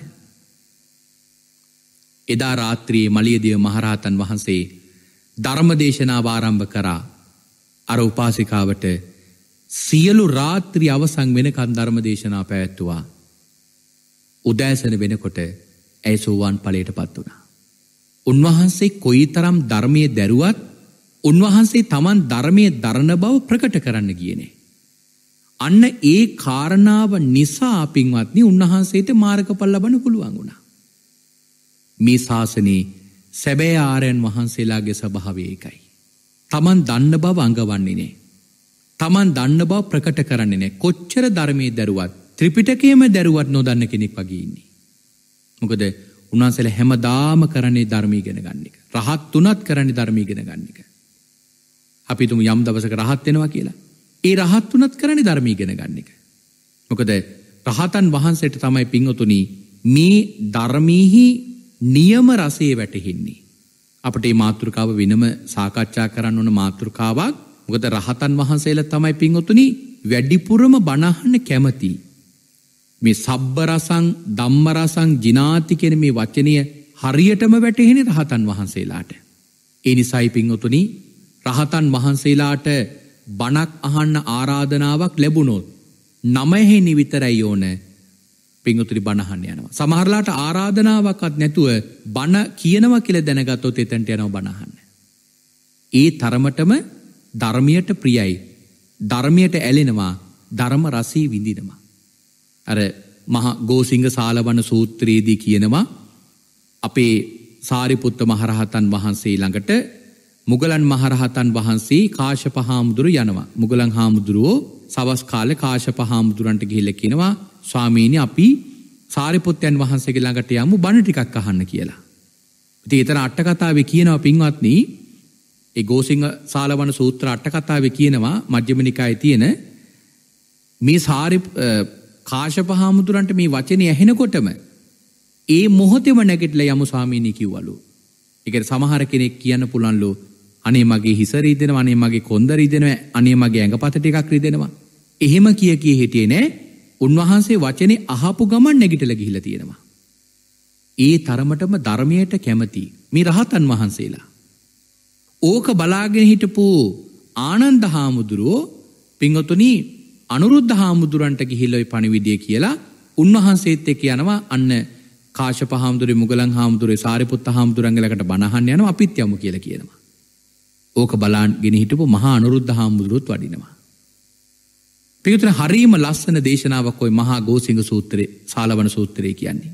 එදා රාත්‍රියේ මලියදේව මහරහතන් වහන්සේ ධර්මදේශනාව ආරම්භ කරා. අර උපාසිකාවට සියලු රාත්‍රී අවසන් වෙනකන් ධර්මදේශනා පැවැත්තුවා. උදෑසන වෙනකොට ඇය සෝවාන් ඵලයටපත් වුණා. උන්වහන්සේ කොයිතරම් ධර්මයේ දැරුවත් උන්වහන්සේ Taman ධර්මයේ දරන බව ප්‍රකට කරන්න ගියේ නෑ. අන්න ඒ කාරණාව නිසා පින්වත්නි උන්වහන්සේට මාර්ගඵල ලබන්න පුළුවන් වුණා. මේ ශාසනයේ සැබෑ ආර්යයන් වහන්සේලාගේ ස්වභාවය ඒකයි. Taman දන්න බව අඟවන්නේ නෑ. Taman දන්න බව ප්‍රකට කරන්නේ නෑ. කොච්චර ධර්මයේ දරුවත් ත්‍රිපිටකයේම දරුවත් නොදන්න කෙනෙක් වගේ ඉන්නේ. මොකද උන්වහන්සේලා හැමදාම කරන්නේ ධර්මී ඉගෙන ගන්න එක. රහත් තුනත් කරන්නේ ධර්මී ඉගෙන ගන්න එක. අපි තුමු යම් දවසක රහත් වෙනවා කියලා. ඒ රහත් තුනත් කරන්නේ ධර්මී ඉගෙන ගන්න එක. මොකද රහතන් වහන්සේට තමයි පින්වතුනි මේ ධර්මීහි නියම රසයේ වැටෙන්නේ. අපිට මේ මාතෘකාව වෙනම සාකච්ඡා කරන්න ඕන මාතෘකාවක්. මොකද රහතන් වහන්සේලා තමයි පින්වතුනි වැඩිපුරම බණ අහන්න කැමති. මේ සබ්බ රසං ධම්ම රසං ජිනාති කියන මේ වචනය හරියටම වැටහෙන්නේ රහතන් වහන්සේලාට. ඒ නිසායි පින්වතුනි රහතන් වහන්සේලාට බණක් අහන්න ආරාධනාවක් ලැබුණොත් නමහෙනි විතරයි ඕන පින්වතුනි බණ අහන්න යනවා. සමහරලාට ආරාධනාවක්වත් නැතුව බණ කියනවා කියලා දැනගත්තොත් එතනට යනවා බණ අහන්න. ඒ තරමටම ධර්මයට ප්‍රියයි. ධර්මයට ඇලෙනවා, ධර්ම රසී විඳිනවා. අර මහා ගෝසිංහ සාලවන සූත්‍රයේදී කියනවා අපේ සාරිපුත්ත මහරහතන් වහන්සේ ළඟට මුගලන් මහරහතන් වහන්සේ කාශ්‍යප හාමුදුරු යනවා. මුගලන් හාමුදුරුවෝ සවස් කාලේ කාශ්‍යප හාමුදුරන්ට ගිහිල්ලා කියනවා ස්වාමීනි අපි සාරිපුත්තයන් වහන්සේගේ ළඟට යමු බණ ටිකක් අහන්න කියලා. ඉතින් එතන අට කතාවේ කියනවා පින්වත්නි ඒ ගෝසිංහ සාලවන සූත්‍ර අට කතාවේ කියනවා මජ්ක්‍ධිම නිකායේ තියෙන මේ සාරි කාශ්‍යප හාමුදුරන්ට මේ වචනේ ඇහෙනකොටම ඒ මොහොතේම නැගිටලා යමු ස්වාමීනි කිව්වලු. ඒකට සමහර කෙනෙක් කියන්න පුළුවන්ලු අනේ මගේ හිස රිදෙනවා, අනේ මගේ කොන්ද රිදෙනවා, අනේ මගේ ඇඟපත ටිකක් රිදෙනවා. එහෙම කිය කී හිටියේ නෑ. උන්වහන්සේ වචනේ අහපු ගමන් නැගිටලා ගිහිල්ලා තියෙනවා. ඒ තරමටම ධර්මයට කැමති මේ රහතන් වහන්සේලා. ඕක බලාගෙන හිටපු ආනන්ද හාමුදුරුවෝ පින්වතුනි අනුරුද්ධ හාමුදුරන්ට ගිහිල්ලා ওই පණිවිඩය කියලා උන්වහන්සේත් එක්ක යනවා අන්න කාශ්‍යප හාමුදුරුවෝ මුගලන් හාමුදුරුවෝ සාරිපුත්ත හාමුදුරන්ගේ ළඟට බණ අහන්න යනවා අපිත් යමු කියලා කියනවා. ඕක බලාගෙන හිටපු මහා අනුරුද්ධ හාමුදුරුවෝත් වඩිනවා. පිටුතර හරීම ලස්සන දේශනාවක් ওই මහා ගෝසිංහ සූත්‍රයේ සාලවන සූත්‍රයේ කියන්නේ.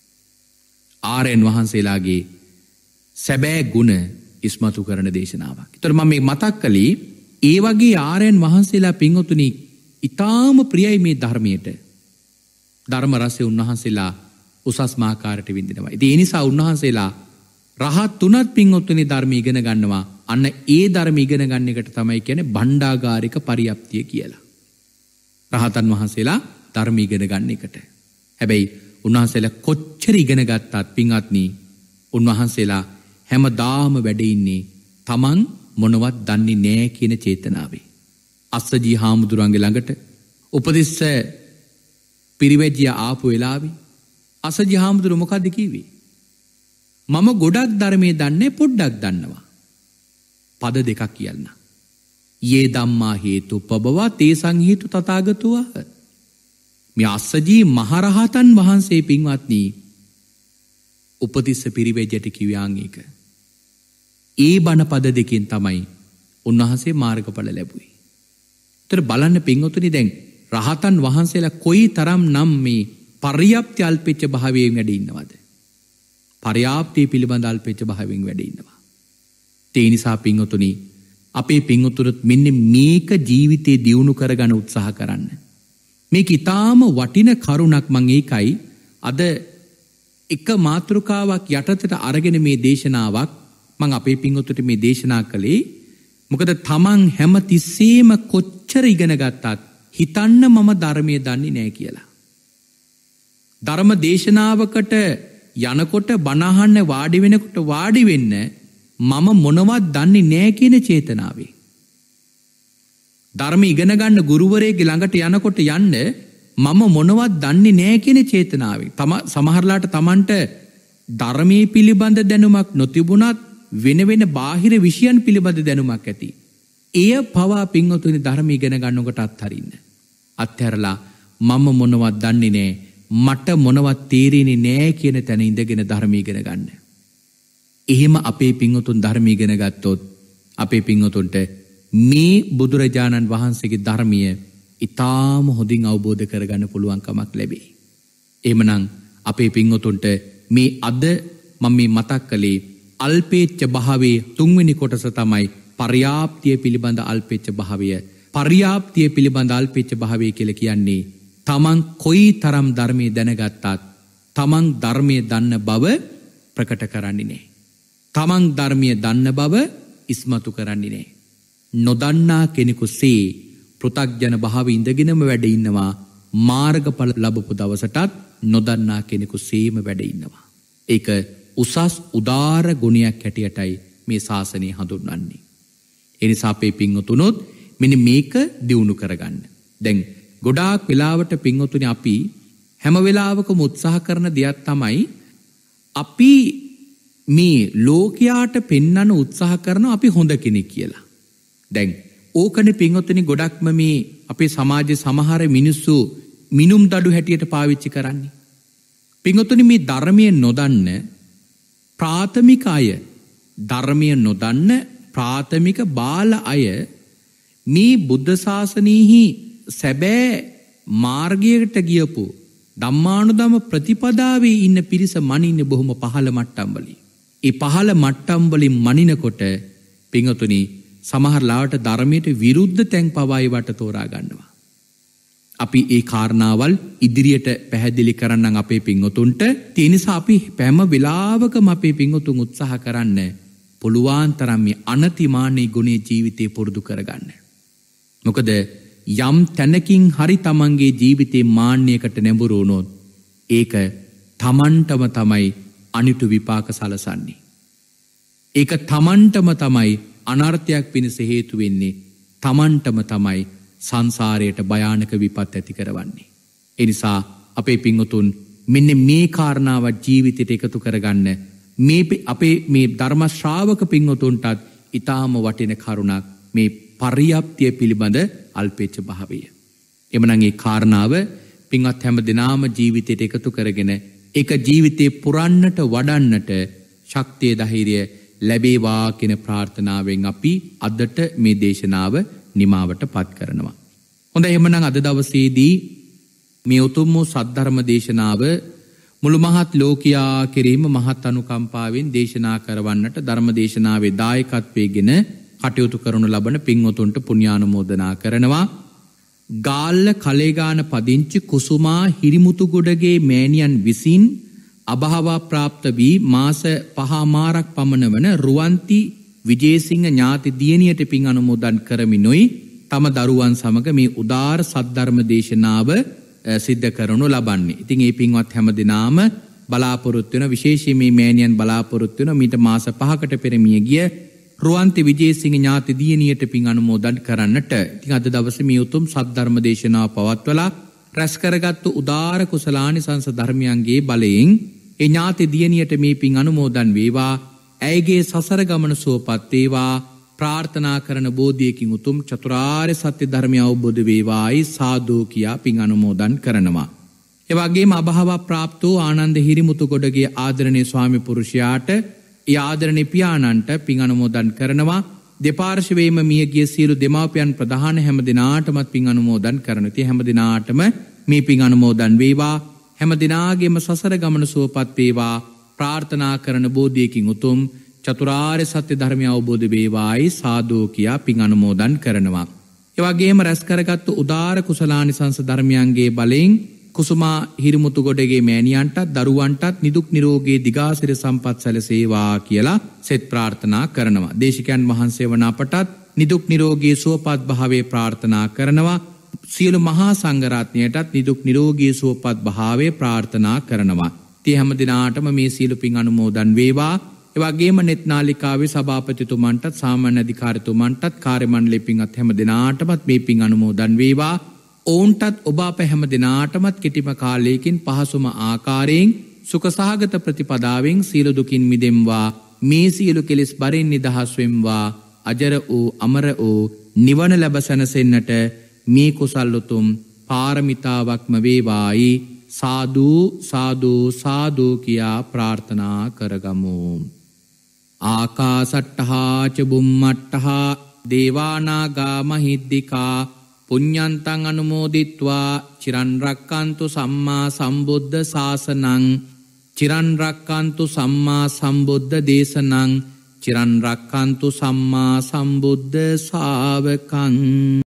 ආර්යයන් වහන්සේලාගේ සැබෑ ගුණ ඉස්මතු කරන දේශනාවක්. ඒතර මම මේ මතක් කළේ ඒ වගේ ආර්යයන් වහන්සේලා පින්වතුනි ඊටාම ප්‍රියයි මේ ධර්මයට. ධර්ම රසය උන්වහන්සේලා උසස් මාකාරයට විඳිනවා. ඉතින් ඒ නිසා උන්වහන්සේලා රහත් තුනත් පින්වතුනි ධර්ම ඉගෙන ගන්නවා. අන්න ඒ ධර්ම ඉගෙන ගන්න එකට තමයි කියන්නේ භණ්ඩාගාරික පරියප්තිය කියලා. රහතන් වහන්සේලා ධර්ම ඉගෙන ගන්න එකට. හැබැයි උන්වහන්සේලා කොච්චර ඉගෙන ගත්තත් පින්වත්නි උන්වහන්සේලා හැමදාම වැඩ ඉන්නේ තමන් මොනවත් දන්නේ නැහැ කියන චේතනාවේ. අස්සජී හාමුදුරන්ගේ ළඟට උපදෙස් පිරිවැජිය ආපු වෙලාවේ අස්සජී හාමුදුරුවෝ මොකද්ද කිව්වේ? මම ගොඩක් ධර්මයේ දන්නේ පොඩ්ඩක් දන්නවා. පද දෙකක් කියන්න. යේ ධම්මා හේතුපබවා තේසං හේතු තථාගතෝ. මේ අස්සජී මහරහතන් වහන්සේ පින්වත්නි උපතිස්ස පිරිවැජයට කිව්වාන් එක. ඒ බණ පද දෙකෙන් තමයි උන්වහන්සේ මාර්ගඵල ලැබුවේ. ඒතර බලන්න පින්වතුනි දැන් රහතන් වහන්සේලා කොයි තරම් නම් මේ පර්යාප්ති අල්පෙච්ච භාවයෙන් වැඩ ඉන්නවද? පර්යාප්තිය පිළිබඳ අල්පෙච්ච භාවයෙන් වැඩ ඉන්නවා. ඒ නිසා පින්වතුනි අපේ පින්වතුරුත් මෙන්න මේක ජීවිතේ දියුණු කරගන්න උත්සාහ කරන්න. මේක ඊටාම වටින කරුණක්. මම ඒකයි අද එක මාතෘකාවක් යටතට අරගෙන මේ දේශනාවක් මම අපේ පින්වතුන්ට මේ දේශනා කළේ. මොකද තමන් හැම තිස්සෙම කොච්චර ඉගෙන ගත්තත් හිතන්න මම ධර්මයේ දන්නේ නැහැ කියලා. ධර්ම දේශනාවකට යනකොට බණ අහන්න වාඩි වෙනකොට වාඩි වෙන්න මම මොනවත් දන්නේ නැහැ කියන චේතනාවේ. ධර්ම ඉගෙන ගන්න ගුරුවරයෙක් ළඟට යනකොට යන්න මම මොනවත් දන්නේ නැහැ කියන චේතනාවේ. තම සමහරලාට Tamanට ධර්මයේ පිළිබඳ දැනුමක් නොතිබුණත් වෙන වෙන බාහිර විෂයන් පිළිබඳ දැනුමක් ඇති. එය පවා පින්වතුනි ධර්ම ඉගෙන ගන්නකොට අත්හරින්න. අත්හැරලා මම මොනවත් දන්නේ නැහැ, මට මොනවත් තේරෙන්නේ නැහැ කියන තැන ඉඳගෙන ධර්ම ඉගෙන ගන්න. එහෙම අපේ පින්වතුන් ධර්ම ඉගෙන ගත්තොත් අපේ පින්වතුන්ට මේ බුදුරජාණන් වහන්සේගේ ධර්මීය ඊටාම හොඳින් අවබෝධ කරගන්න පුළුවන්කමක් ලැබේ. එහෙමනම් අපේ පින්වතුන්ට මේ අද මම මේ මතක් කළේ අල්පේච්ඡ භාවයේ තුන්වෙනි කොටස තමයි පර්යාප්තිය පිළිබඳ අල්පේච්ඡ භාවය. පර්යාප්තිය පිළිබඳ අල්පේච්ඡ භාවය කියලා කියන්නේ තමන් කොයි තරම් ධර්මයේ දැනගත්තත් තමන් ධර්මයේ දන්න බව ප්‍රකට කරන්නේ නැහැ. තමන් ධර්මයේ දන්න බව ඉස්මතු කරන්නේ නැහැ. නොදන්නා කෙනෙකුසේ පෘථග්ජන භාවයේ ඉඳගෙනම වැඩ ඉන්නවා. මාර්ගඵල ලැබපු දවසටත් නොදන්නා කෙනෙකුසේම වැඩ ඉන්නවා. ඒක උසස් උදාර ගුණයක් හැටියටයි මේ ශාසනය හඳුන්වන්නේ. ඒ නිසා අපේ පින්වතුනොත් මෙන්න මේක දියුණු කරගන්න. දැන් ගොඩාක් වෙලාවට පින්වතුනි අපි හැම වෙලාවකම උත්සාහ කරන දෙයක් තමයි අපි මේ ලෝකයාට පෙන්වන්න උත්සාහ කරනවා අපි හොඳ කෙනෙක් කියලා. දැන් ඕකනේ පින්වතුනි ගොඩක්ම මේ අපේ සමාජයේ සමහර මිනිස්සු මිනුම් දඩු හැටියට පාවිච්චි කරන්නේ. පින්වතුනි මේ ධර්මයේ නොදන්න ප්‍රාථමික අය ධර්මයේ නොදන්න ප්‍රාථමික බාල අය මේ බුද්ධ ශාසනයෙහි සැබෑ මාර්ගයට ගියපු ධම්මානුධම්ම ප්‍රතිපදාවේ ඉන්න පිරිස මනින්නේ බොහොම පහළ මට්ටම් වලින්. ඒ පහළ මට්ටම් වලින් මනිනකොට පින්වතුනි සමහර ලාවට ධර්මයට විරුද්ධ තැන් පවා ඒවට තෝරා ගන්නවා. අපි ඒ කාරණාවල් ඉදිරියට පැහැදිලි කරන්නම් අපේ පින්වතුන්ට. ඒ නිසා අපි හැම වෙලාවකම අපේ පින්වතුන් උත්සාහ කරන්න පුළුවන් තරම් මේ අනතිමානී ගුණේ ජීවිතේ පුරුදු කරගන්න. මොකද යම් තැනකින් හරි තමන්ගේ ජීවිතේ මාන්නයකට නැඹුරු වුණොත් ඒක තමන්ටම තමයි අනිතු විපාක සලසන්නේ. ඒක තමන්ටම තමයි අනර්ථයක් පිණිස හේතු වෙන්නේ. තමන්ටම තමයි සංසාරයට භයානක විපත් ඇති කරවන්නේ. ඒ නිසා අපේ පින්වතුන් මෙන්න මේ කාරණාවත් ජීවිතයට එකතු කරගන්න මේ අපේ මේ ධර්ම ශ්‍රාවක පින්වතුන්ටත් ඊටාම වටින කරුණක් මේ පරියප්තිය පිළිබඳ අල්පේච්ඡ භාවය. එමනම් ඒ කාරණාව පින්වත් හැම දිනාම ජීවිතයට එකතු කරගෙන ඒක ජීවිතේ පුරන්නට වඩන්නට ශක්තිය ධෛර්යය ලැබේවා කියන ප්‍රාර්ථනාවෙන් අපි අදට මේ දේශනාව නිමාවට පත් කරනවා. හොඳයි එහෙමනම් අද දවසේදී මේ උතුම් වූ සද්ධර්ම දේශනාව මුළු මහත් ලෝකයා කෙරෙහිම මහත් අනුකම්පාවෙන් දේශනා කරවන්නට ධර්ම දේශනාවේ දායකත්වයෙන් කටයුතු කරනු ලබන පින්වතුන්ට පුණ්‍යානුමෝදනා කරනවා. ගාල්ල කලේගාන පදිංචි කුසුමා හිරිමුතුගොඩගේ මෑණියන් විසින් අභාවා ප්‍රාප්ත වී මාස පහමාරක් පමණ වන රුවන්ති විජේසිංහ ඥාති දියණියට පින් අනුමෝදන් කරමිනුයි තම දරුවන් සමග මේ උදාර සද්ධර්ම දේශනාව සිද්ධ කරනු ලබන්නේ. ඉතින් මේ පින්වත් හැම දිනාම බලාපොරොත්තු වෙන විශේෂයෙන් මේ මෑණියන් බලාපොරොත්තු වෙන මීට මාස පහකට පෙර මිය ගිය රුවන්ති විජේසිංහ ඥාති දියණියට පින් අනුමෝදන් කරන්නට. ඉතින් අද දවසේ මේ උතුම් සද්ධර්ම දේශනාව පවත්වලා රැස් කරගත්තු උදාර කුසලානිසංස ධර්මයන්ගේ බලයෙන් ඒ ඥාති දියණියට මේ පින් අනුමෝදන් වේවා. ඇයගේ සසර ගමන සුවපත් වේවා. ප්‍රාර්ථනා කරන බෝධියකින් උතුම් චතුරාර්ය සත්‍ය ධර්මය අවබෝධ වේවායි සාදු කියා පින් අනුමෝදන් කරනවා. ඒ වගේම අභාව ප්‍රාප්තෝ ආනන්ද හිරිමුතුගොඩගේ ආදරණීය ස්වාමි පුරුෂයාට ඒ ආදරණීය පියාණන්ට පින් අනුමෝදන් කරනවා. දෙපාර්ශ්වයේම මියගිය සියලු දෙමාපියන් ප්‍රධාන හැම දිනාටමත් පින් අනුමෝදන් කරනවා. ඉතින් හැම දිනාටම මේ පින් අනුමෝදන් වේවා. හැම දිනාගේම සසර ගමන සුවපත් වේවා. ප්‍රාර්ථනා කරන බෝධියකින් උතුම් චතුරාර්ය සත්‍ය ධර්මය අවබෝධ වේවායි සාදු කියා පින් අනුමෝදන් කරනවා. ඒ වගේම රැස් කරගත්තු උදාර කුසලානිසංස ධර්මයන්ගේ බලෙන් කුසුමා හිරිමුතුගොඩගේ මෑණියන්ටත් දරුවන්ටත් නිදුක් නිරෝගී දිගාසිර සම්පත් සැලසේවා කියලා සෙත් ප්‍රාර්ථනා කරනවා. දේශිකයන් වහන්සේ වන අපටත් නිදුක් නිරෝගී සුවපත් භාවයේ ප්‍රාර්ථනා කරනවා. සියලු මහා සංඝරත්නයටත් නිදුක් නිරෝගී සුවපත් භාවයේ ප්‍රාර්ථනා කරනවා. ඒ හැම දිනාටම මේ සීල පින් අනුමෝදන් වේවා. ඒ වගේම net නාලිකාවේ සභාපතිතුමන්ටත් සාමාන්‍ය අධිකාරිතුමන්ටත් කාර්ය මණ්ඩලයේ පින්වත් හැම දිනාටමත් මේ පින් අනුමෝදන් වේවා. ඔවුන්ටත් ඔබ අප හැම දිනාටමත් කෙටිම කාලයකින් පහසුම ආකාරයෙන් සුඛ සහගත ප්‍රතිපදාවෙන් සීල දුකින් මිදෙම්වා. මේ සියලු කෙලෙස් බරින් නිදහස් වෙම්වා. අජර වූ අමර වූ නිවන ලැබ සැනසෙන්නට මේ කුසල් උතුම් පාරමිතාවක්ම වේවායි සාදු සාදු සාදු කියා ප්‍රාර්ථනා කරගමු. ආකාසට්ටහා ච බුම්මට්ටහා දේවානාගා මහිද්దికා පුඤ්ඤන්තං අනුමෝදිත්වා චිරන් රක්칸තු සම්මා සම්බුද්ධ ශාසනං චිරන් රක්칸තු සම්මා සම්බුද්ධ දේශනං චිරන් රක්칸තු සම්මා සම්බුද්ධ ශාවකං